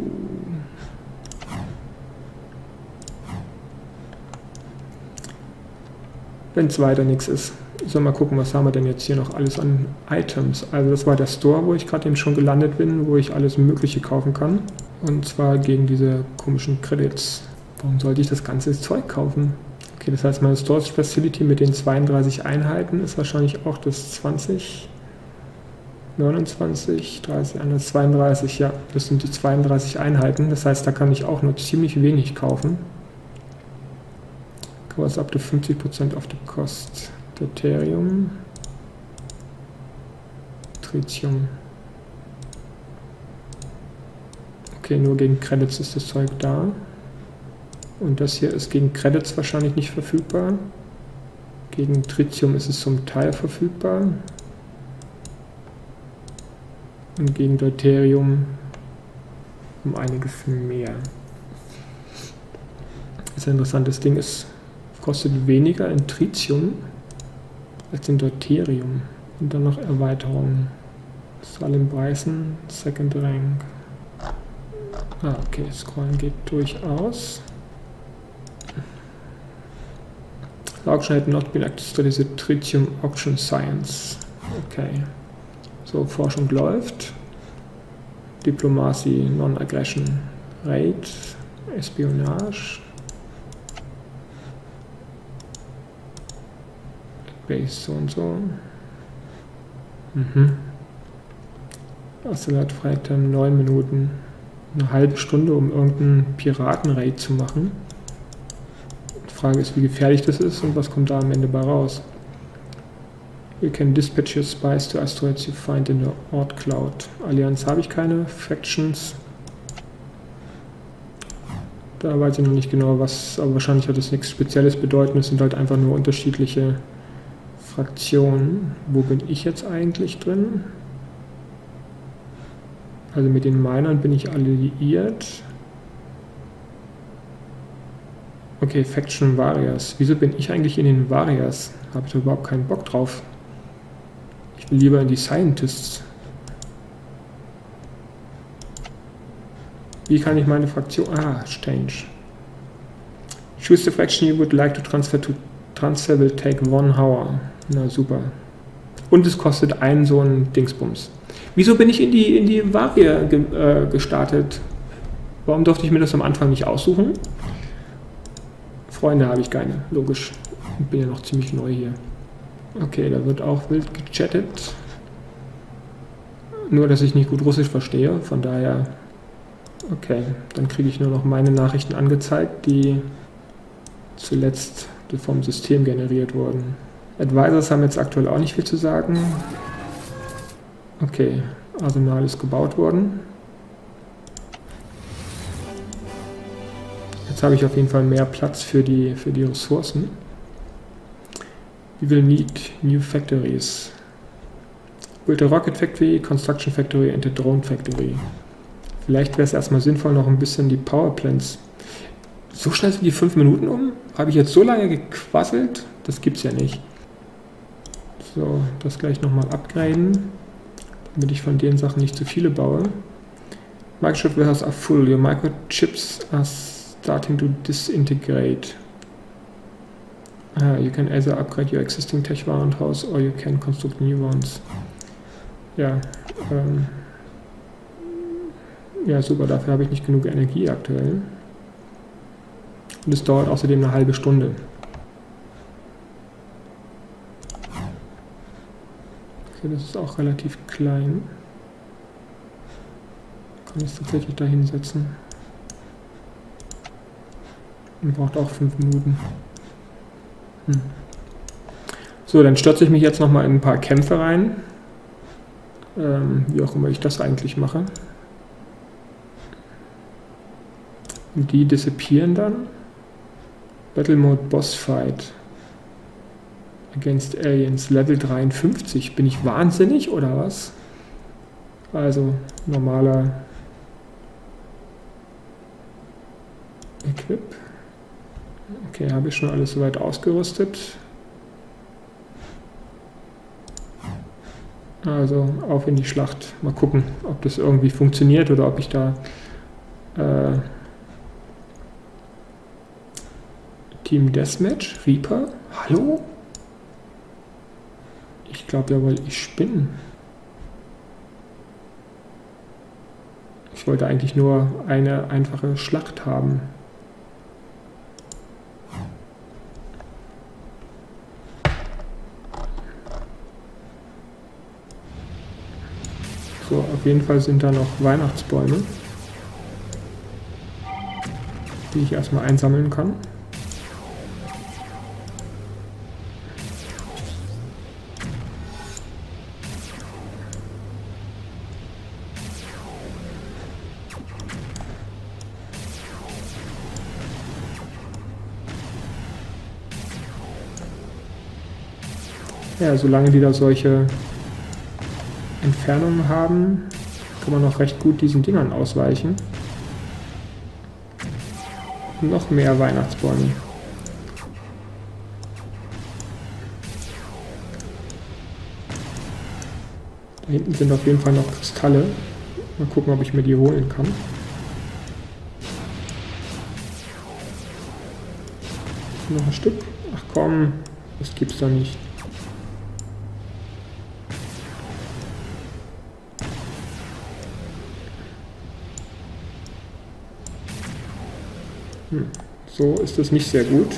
Wenn es weiter nichts ist. So, mal gucken, was haben wir denn jetzt hier noch alles an Items. Also das war der Store, wo ich gerade eben schon gelandet bin, wo ich alles Mögliche kaufen kann. Und zwar gegen diese komischen Credits. Warum sollte ich das ganze Zeug kaufen? Okay, das heißt, meine Storage Facility mit den 32 Einheiten ist wahrscheinlich auch das 20, 29, 30, 32, ja, das sind die 32 Einheiten. Das heißt, da kann ich auch nur ziemlich wenig kaufen. Covers up to 50% of the cost. Deuterium, Tritium. Okay, nur gegen Credits ist das Zeug da. Und das hier ist gegen Credits wahrscheinlich nicht verfügbar. Gegen Tritium ist es zum Teil verfügbar. Und gegen Deuterium um einiges mehr. Das interessantes Ding ist, kostet weniger in Tritium als in Deuterium. Und dann noch Erweiterungen. Salim Bryson, Second Rank. Ah, okay, Scrollen geht durchaus. The auction had not been access to the Tritium Auction Science. Okay. So, Forschung läuft. Diplomacy, Non-Aggression, Raid, Espionage. Base so und so. Ocelot Freitime 9 Minuten. Eine halbe Stunde, um irgendeinen Piraten-Raid zu machen. Die Frage ist, wie gefährlich das ist und was kommt da am Ende bei raus. You can dispatch your spies to asteroids you find in the Oort Cloud. Allianz habe ich keine. Factions. Da weiß ich noch nicht genau was, aber wahrscheinlich hat das nichts Spezielles bedeuten. Es sind halt einfach nur unterschiedliche Fraktionen. Wo bin ich jetzt eigentlich drin? Also mit den Minern bin ich alliiert. Okay, Faction Warriors. Wieso bin ich eigentlich in den Warriors? Habe ich da überhaupt keinen Bock drauf. Ich will lieber in die Scientists. Wie kann ich meine Fraktion... Ah, Change. Choose the faction you would like to transfer to... Transfer will take 1 hour. Na super. Und es kostet einen so einen Dingsbums. Wieso bin ich in die Varia gestartet? Warum durfte ich mir das am Anfang nicht aussuchen? Freunde habe ich keine, logisch. Ich bin ja noch ziemlich neu hier. Okay, da wird auch wild gechattet. Nur, dass ich nicht gut Russisch verstehe, von daher... Okay, dann kriege ich nur noch meine Nachrichten angezeigt, die zuletzt vom System generiert wurden. Advisors haben jetzt aktuell auch nicht viel zu sagen. Okay, Arsenal ist gebaut worden. Jetzt habe ich auf jeden Fall mehr Platz für die Ressourcen. We will need new factories. Build a rocket factory, construction factory and a drone factory. Vielleicht wäre es erstmal sinnvoll, noch ein bisschen die Powerplants. So schnell sind die 5 Minuten um? Habe ich jetzt so lange gequasselt? Das gibt's ja nicht. So, das gleich nochmal upgraden, damit ich von den Sachen nicht zu viele baue. Microchip warehouses are full. Your microchips are starting to disintegrate. You can either upgrade your existing tech warehouse or you can construct new ones. Ja, ja super, dafür habe ich nicht genug Energie aktuell. Und es dauert außerdem eine halbe Stunde. Okay, das ist auch relativ klein. Kann ich es tatsächlich da hinsetzen. Und braucht auch 5 Minuten. So, dann stürze ich mich jetzt nochmal in ein paar Kämpfe rein. Wie auch immer ich das eigentlich mache. Und die disappearen dann. Battle Mode Boss Fight. Against Aliens. Level 53. Bin ich wahnsinnig oder was? Also, normaler Equip. Okay, habe ich schon alles soweit ausgerüstet. Also auf in die Schlacht. Mal gucken, ob das irgendwie funktioniert oder ob ich da Team Deathmatch, Reaper, hallo? Ich glaube ja wohl, ich spinne. Ich wollte eigentlich nur eine einfache Schlacht haben. So, auf jeden Fall sind da noch Weihnachtsbäume, die ich erstmal einsammeln kann. Ja, solange die da solche Entfernungen haben, kann man noch recht gut diesen Dingern ausweichen. Noch mehr Weihnachtsbäume. Da hinten sind auf jeden Fall noch Kristalle. Mal gucken, ob ich mir die holen kann. Noch ein Stück. Ach komm, das gibt's doch nicht. So ist es nicht sehr gut.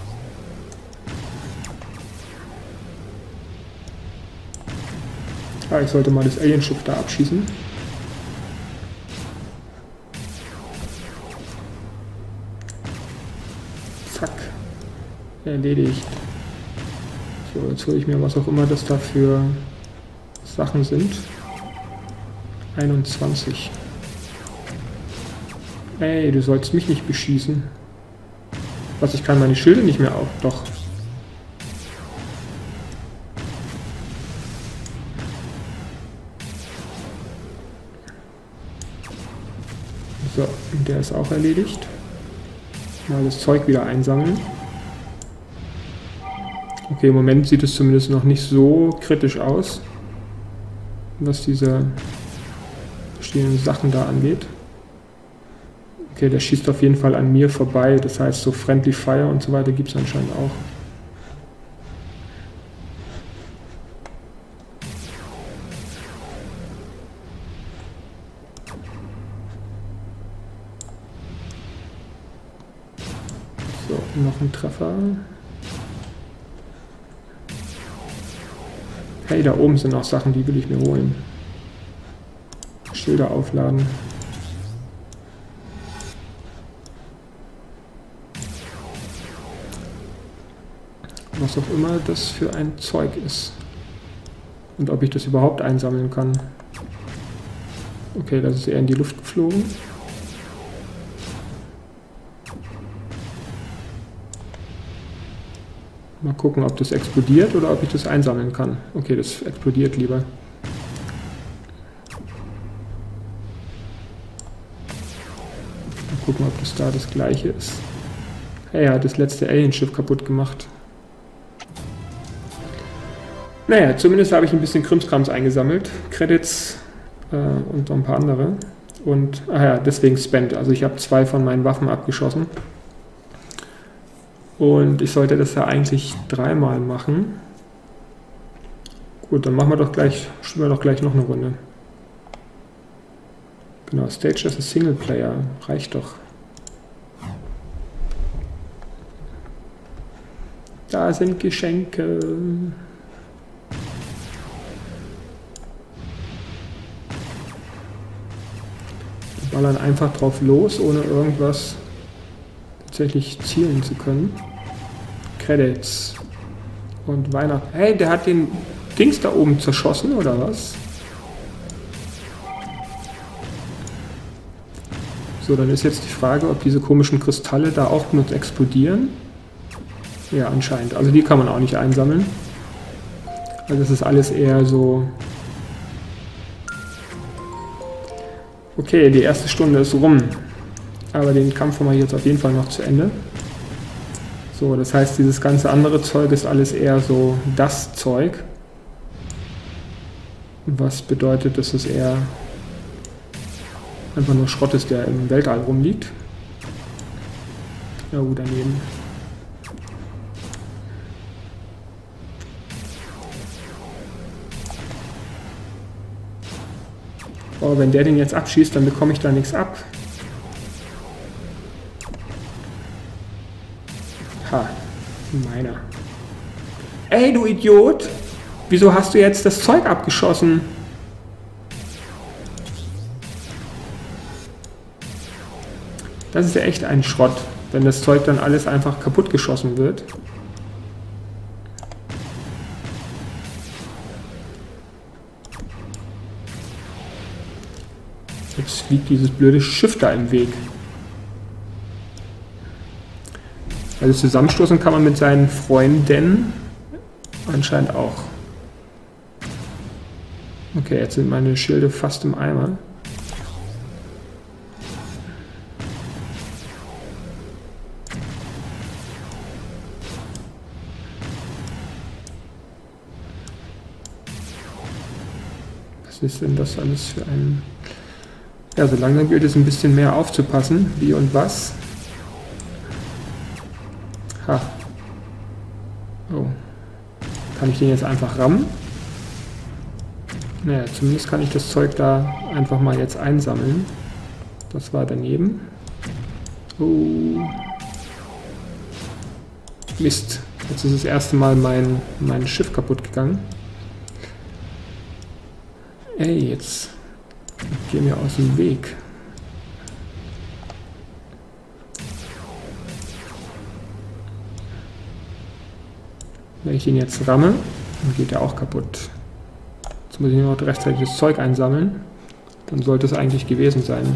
Ah, ich sollte mal das Alienschiff da abschießen. Zack. Erledigt. So, jetzt hole ich mir was auch immer das da für Sachen sind. 21. Ey, du sollst mich nicht beschießen. Was, ich kann meine Schilde nicht mehr auf. Doch. So, der ist auch erledigt. Mal das Zeug wieder einsammeln. Okay, im Moment sieht es zumindest noch nicht so kritisch aus, was diese verschiedenen Sachen da angeht. Okay, der schießt auf jeden Fall an mir vorbei, das heißt so Friendly Fire und so weiter gibt es anscheinend auch. So, noch ein Treffer. Hey, da oben sind noch Sachen, die will ich mir holen. Schilder aufladen. Was auch immer das für ein Zeug ist. Und ob ich das überhaupt einsammeln kann. Okay, das ist eher in die Luft geflogen. Mal gucken, ob das explodiert oder ob ich das einsammeln kann. Okay, das explodiert lieber. Mal gucken, ob das da das gleiche ist. Hey, er hat das letzte Alienschiff kaputt gemacht. Naja, zumindest habe ich ein bisschen Krimskrams eingesammelt. Credits und noch ein paar andere. Und, ach ja, deswegen Spend. Also ich habe 2 von meinen Waffen abgeschossen. Und ich sollte das ja eigentlich 3-mal machen. Gut, dann machen wir doch gleich, spielen wir doch gleich noch eine Runde. Genau, Stage as a Singleplayer. Reicht doch. Da sind Geschenke. Die ballern einfach drauf los, ohne irgendwas tatsächlich zielen zu können. Credits und Weihnachten. Hey, der hat den Dings da oben zerschossen, oder was? So, dann ist jetzt die Frage, ob diese komischen Kristalle da auch benutzt explodieren. Ja, anscheinend. Also die kann man auch nicht einsammeln. Also das ist alles eher so... Okay, die erste Stunde ist rum. Aber den Kampf haben wir jetzt auf jeden Fall noch zu Ende. So, das heißt, dieses ganze andere Zeug ist alles eher so das Zeug. Was bedeutet, dass es eher einfach nur Schrott ist, der im Weltall rumliegt. Ja, gut, daneben. Oh, wenn der den jetzt abschießt, dann bekomme ich da nichts ab. Ha, meiner. Ey, du Idiot! Wieso hast du jetzt das Zeug abgeschossen? Das ist ja echt ein Schrott, wenn das Zeug dann alles einfach kaputt geschossen wird. Jetzt liegt dieses blöde Schiff da im Weg. Also zusammenstoßen kann man mit seinen Freunden anscheinend auch. Okay, jetzt sind meine Schilde fast im Eimer. Was ist denn das alles für ein... Ja, so langsam gilt es ein bisschen mehr aufzupassen, wie und was. Ha. Oh. Kann ich den jetzt einfach rammen? Naja, zumindest kann ich das Zeug da einfach mal jetzt einsammeln. Das war daneben. Oh. Mist. Jetzt ist das erste Mal mein Schiff kaputt gegangen. Ey, jetzt geh mir aus dem Weg. Wenn ich ihn jetzt ramme, dann geht er auch kaputt. Jetzt muss ich nur noch rechtzeitig das Zeug einsammeln. Dann sollte es eigentlich gewesen sein.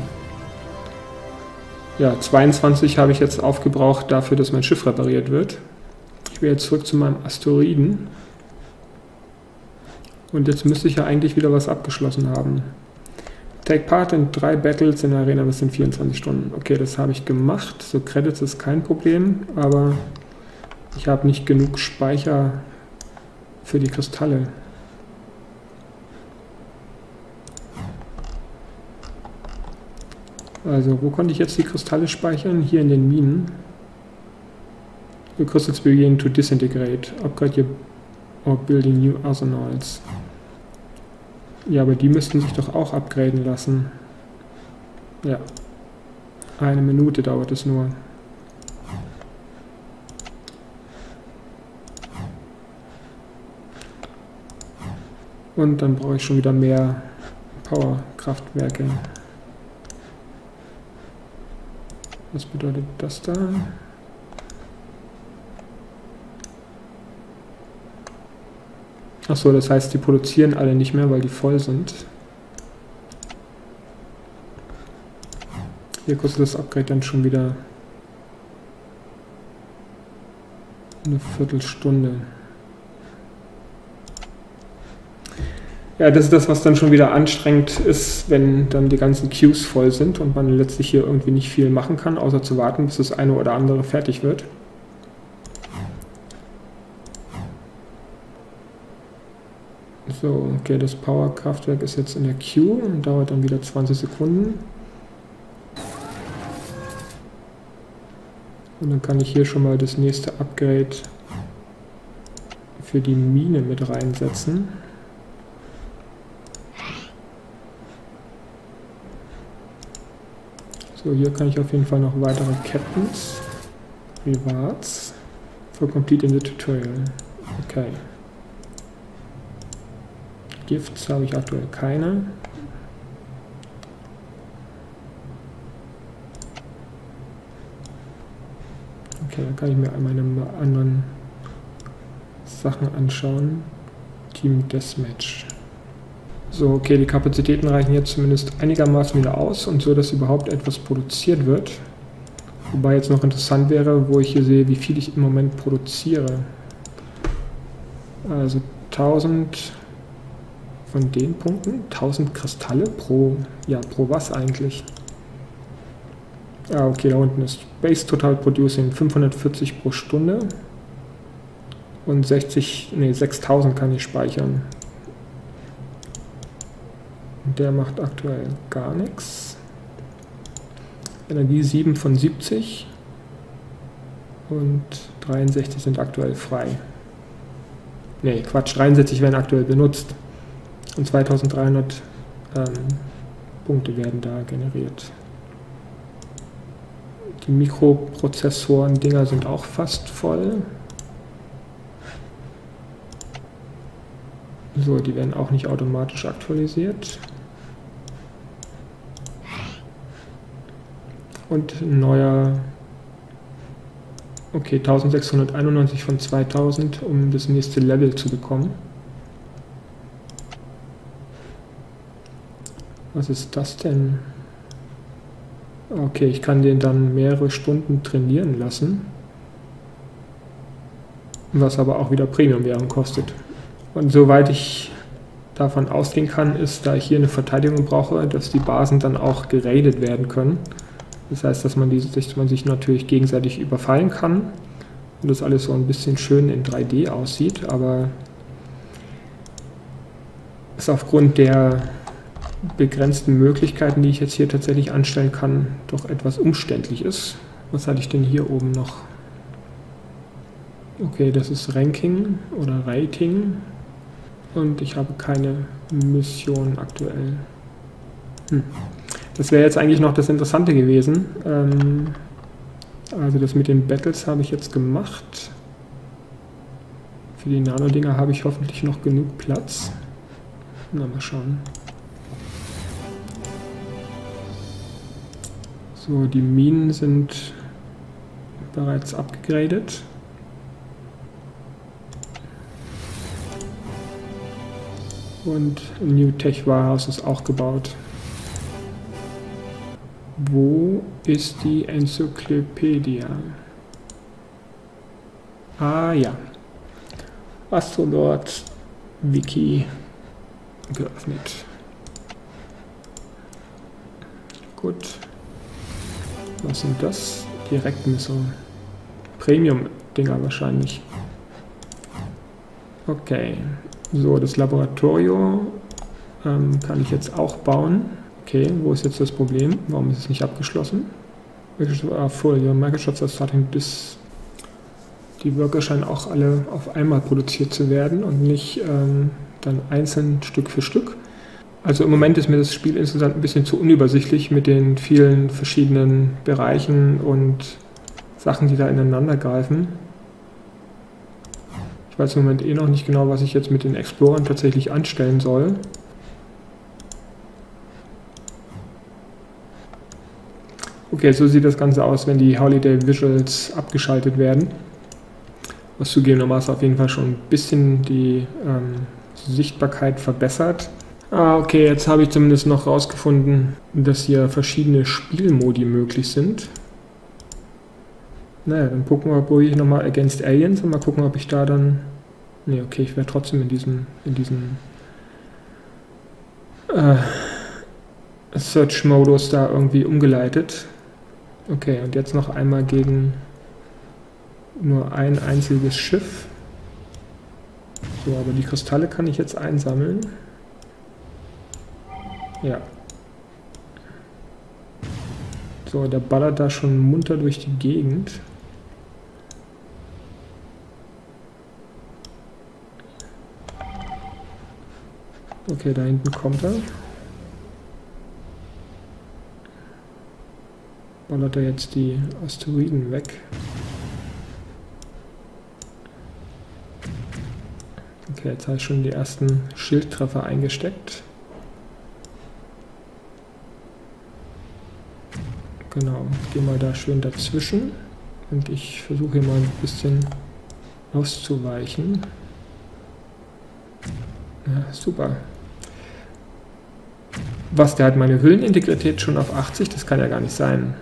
Ja, 22 habe ich jetzt aufgebraucht dafür, dass mein Schiff repariert wird. Ich will jetzt zurück zu meinem Asteroiden. Und jetzt müsste ich ja eigentlich wieder was abgeschlossen haben. Take part in 3 Battles in der Arena, das sind 24 Stunden. Okay, das habe ich gemacht. So, Credits ist kein Problem, aber ich habe nicht genug Speicher für die Kristalle. Also, wo konnte ich jetzt die Kristalle speichern? Hier in den Minen. The crystals begin to disintegrate. Upgrade your or building new arsenals. Ja, aber die müssten sich doch auch upgraden lassen. Ja. 1 Minute dauert es nur. Und dann brauche ich schon wieder mehr Powerkraftwerke. Was bedeutet das da? Achso, das heißt, die produzieren alle nicht mehr, weil die voll sind. Hier kostet das Upgrade dann schon wieder eine Viertelstunde. Ja, das ist das, was dann schon wieder anstrengend ist, wenn dann die ganzen Queues voll sind und man letztlich hier irgendwie nicht viel machen kann, außer zu warten, bis das eine oder andere fertig wird. So, okay, das Powerkraftwerk ist jetzt in der Queue und dauert dann wieder 20 Sekunden. Und dann kann ich hier schon mal das nächste Upgrade für die Mine mit reinsetzen. So, hier kann ich auf jeden Fall noch weitere Captains, Rewards, for complete in the tutorial. Okay. Gifts habe ich aktuell keine. Okay, dann kann ich mir meine anderen Sachen anschauen. Team Deathmatch. So, okay, die Kapazitäten reichen jetzt zumindest einigermaßen wieder aus und so, dass überhaupt etwas produziert wird. Wobei jetzt noch interessant wäre, wo ich hier sehe, wie viel ich im Moment produziere. Also 1000 von den Punkten, 1000 Kristalle pro was eigentlich? Ah, okay, da unten ist Base Total Producing 540 pro Stunde und 6000 kann ich speichern. Und der macht aktuell gar nichts. Energie 7 von 70 und 63 sind aktuell frei. Ne, Quatsch, 63 werden aktuell benutzt und 2300 Punkte werden da generiert. Die Mikroprozessoren-Dinger sind auch fast voll. So, die werden auch nicht automatisch aktualisiert. Und ein neuer, okay, 1691 von 2000, um das nächste Level zu bekommen. Was ist das denn? Okay, ich kann den dann mehrere Stunden trainieren lassen, was aber auch wieder Premium-Währung kostet. Und soweit ich davon ausgehen kann, ist, da ich hier eine Verteidigung brauche, dass die Basen dann auch geradet werden können. Das heißt, dass man sich natürlich gegenseitig überfallen kann und das alles so ein bisschen schön in 3D aussieht, aber ist aufgrund der begrenzten Möglichkeiten, die ich jetzt hier tatsächlich anstellen kann, doch etwas umständlich ist. Was hatte ich denn hier oben noch? Okay, das ist Ranking oder Rating und ich habe keine Mission aktuell. Das wäre jetzt eigentlich noch das Interessante gewesen. Also das mit den Battles habe ich jetzt gemacht. Für die Nano-Dinger habe ich hoffentlich noch genug Platz. Na, mal schauen. So, die Minen sind bereits abgegradet. Und ein New Tech Warehouse ist auch gebaut. Wo ist die Enzyklopädie? Ah ja. Astrolord Wiki geöffnet. Gut. Was sind das? Direktmessung. Premium-Dinger wahrscheinlich. Okay. So, das Laboratorium kann ich jetzt auch bauen. Okay, wo ist jetzt das Problem? Warum ist es nicht abgeschlossen? Microsoft are full. Your Microshops are starting this. Die Worker scheinen auch alle auf einmal produziert zu werden und nicht dann einzeln Stück für Stück. Also im Moment ist mir das Spiel insgesamt ein bisschen zu unübersichtlich mit den vielen verschiedenen Bereichen und Sachen, die da ineinander greifen. Ich weiß im Moment noch nicht genau, was ich jetzt mit den Explorern tatsächlich anstellen soll. Okay, so sieht das Ganze aus, wenn die Holiday Visuals abgeschaltet werden. Was zugegebenermaßen auf jeden Fall schon ein bisschen die Sichtbarkeit verbessert. Ah, okay, jetzt habe ich zumindest noch rausgefunden, dass hier verschiedene Spielmodi möglich sind. Naja, dann gucken wir, probiere ich nochmal Against Aliens und mal gucken, ob ich da dann... Ne, okay, ich werde trotzdem in diesen Search-Modus da irgendwie umgeleitet. Okay, und jetzt noch einmal gegen nur ein einziges Schiff. So, aber die Kristalle kann ich jetzt einsammeln. Ja. So, der ballert da schon munter durch die Gegend. Okay, da hinten kommt er. Ballert er jetzt die Asteroiden weg. Okay, jetzt habe ich schon die ersten Schildtreffer eingesteckt. Genau, geh mal da schön dazwischen. Und ich versuche hier mal ein bisschen auszuweichen. Ja, super. Was, der hat meine Hüllenintegrität schon auf 80? Das kann ja gar nicht sein.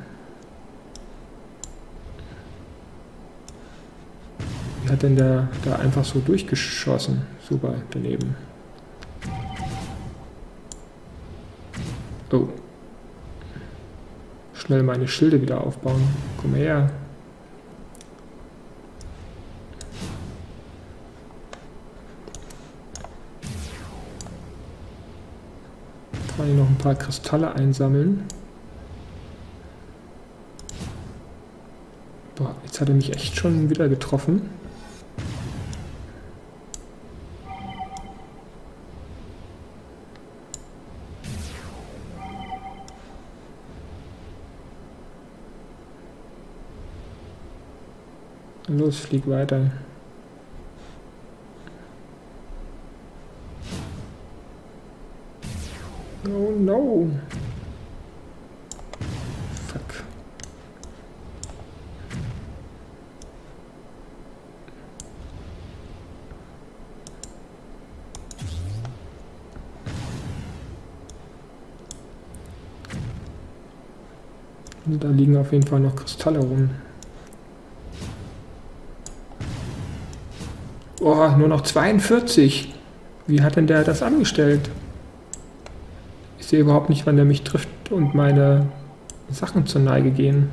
Wie hat denn der da einfach so durchgeschossen? Super, daneben. Oh. Schnell meine Schilde wieder aufbauen. Komm her. Kann ich noch ein paar Kristalle einsammeln. Boah, jetzt hat er mich echt schon wieder getroffen. Los, flieg weiter. Oh no. Fuck. Und da liegen auf jeden Fall noch Kristalle rum. Oh, nur noch 42. Wie hat denn der das angestellt? Ich sehe überhaupt nicht, wann der mich trifft und meine Sachen zur Neige gehen.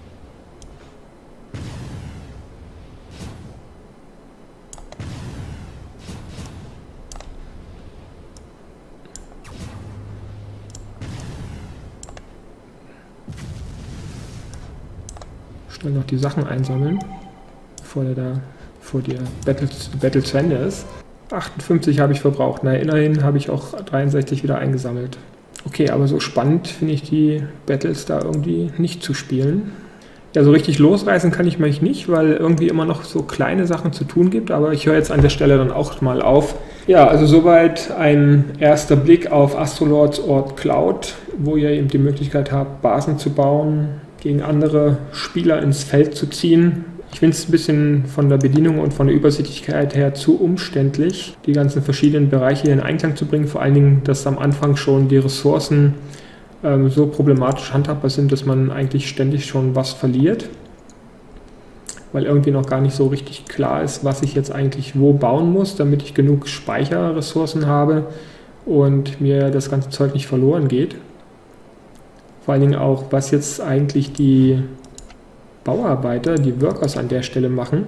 Schnell noch die Sachen einsammeln, bevor die Battle zu Ende ist. 58 habe ich verbraucht. Na, immerhin habe ich auch 63 wieder eingesammelt. Okay, aber so spannend finde ich die Battles da irgendwie nicht zu spielen. Ja, so richtig losreißen kann ich mich nicht, weil irgendwie immer noch so kleine Sachen zu tun gibt, aber ich höre jetzt an der Stelle dann auch mal auf. Ja, also soweit ein erster Blick auf Astrolords Ort Cloud, wo ihr eben die Möglichkeit habt, Basen zu bauen, gegen andere Spieler ins Feld zu ziehen. Ich finde es ein bisschen von der Bedienung und von der Übersichtlichkeit her zu umständlich, die ganzen verschiedenen Bereiche hier in Einklang zu bringen. Vor allen Dingen, dass am Anfang schon die Ressourcen so problematisch handhabbar sind, dass man eigentlich ständig schon was verliert, weil irgendwie noch gar nicht so richtig klar ist, was ich jetzt eigentlich wo bauen muss, damit ich genug Speicherressourcen habe und mir das ganze Zeug nicht verloren geht. Vor allen Dingen auch, was jetzt eigentlich die Bauarbeiter, die Workers an der Stelle machen.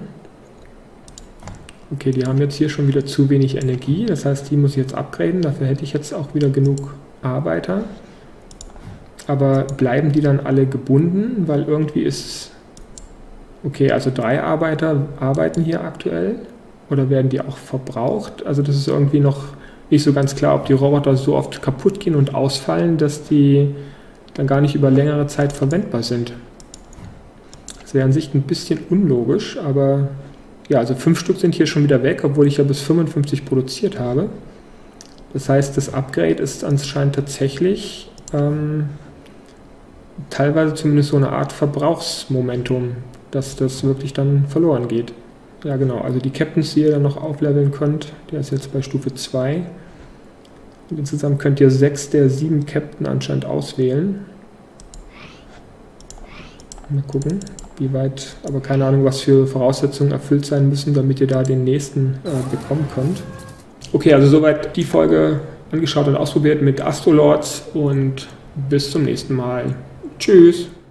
Okay, die haben jetzt hier schon wieder zu wenig Energie, das heißt, die muss ich jetzt upgraden, dafür hätte ich jetzt auch wieder genug Arbeiter. Aber bleiben die dann alle gebunden, weil irgendwie ist... Okay, also 3 Arbeiter arbeiten hier aktuell, oder werden die auch verbraucht? Also das ist irgendwie noch nicht so ganz klar, ob die Roboter so oft kaputt gehen und ausfallen, dass die dann gar nicht über längere Zeit verwendbar sind. Das wäre an sich ein bisschen unlogisch, aber ja, also 5 Stück sind hier schon wieder weg, obwohl ich ja bis 55 produziert habe. Das heißt, das Upgrade ist anscheinend tatsächlich teilweise zumindest so eine Art Verbrauchsmomentum, dass das wirklich dann verloren geht. Ja genau, also die Captains, die ihr dann noch aufleveln könnt, der ist jetzt bei Stufe 2. Und insgesamt könnt ihr 6 der 7 Captain anscheinend auswählen. Mal gucken, wie weit, aber keine Ahnung, was für Voraussetzungen erfüllt sein müssen, damit ihr da den nächsten bekommen könnt. Okay, also soweit die Folge angeschaut und ausprobiert mit Astrolords und bis zum nächsten Mal. Tschüss!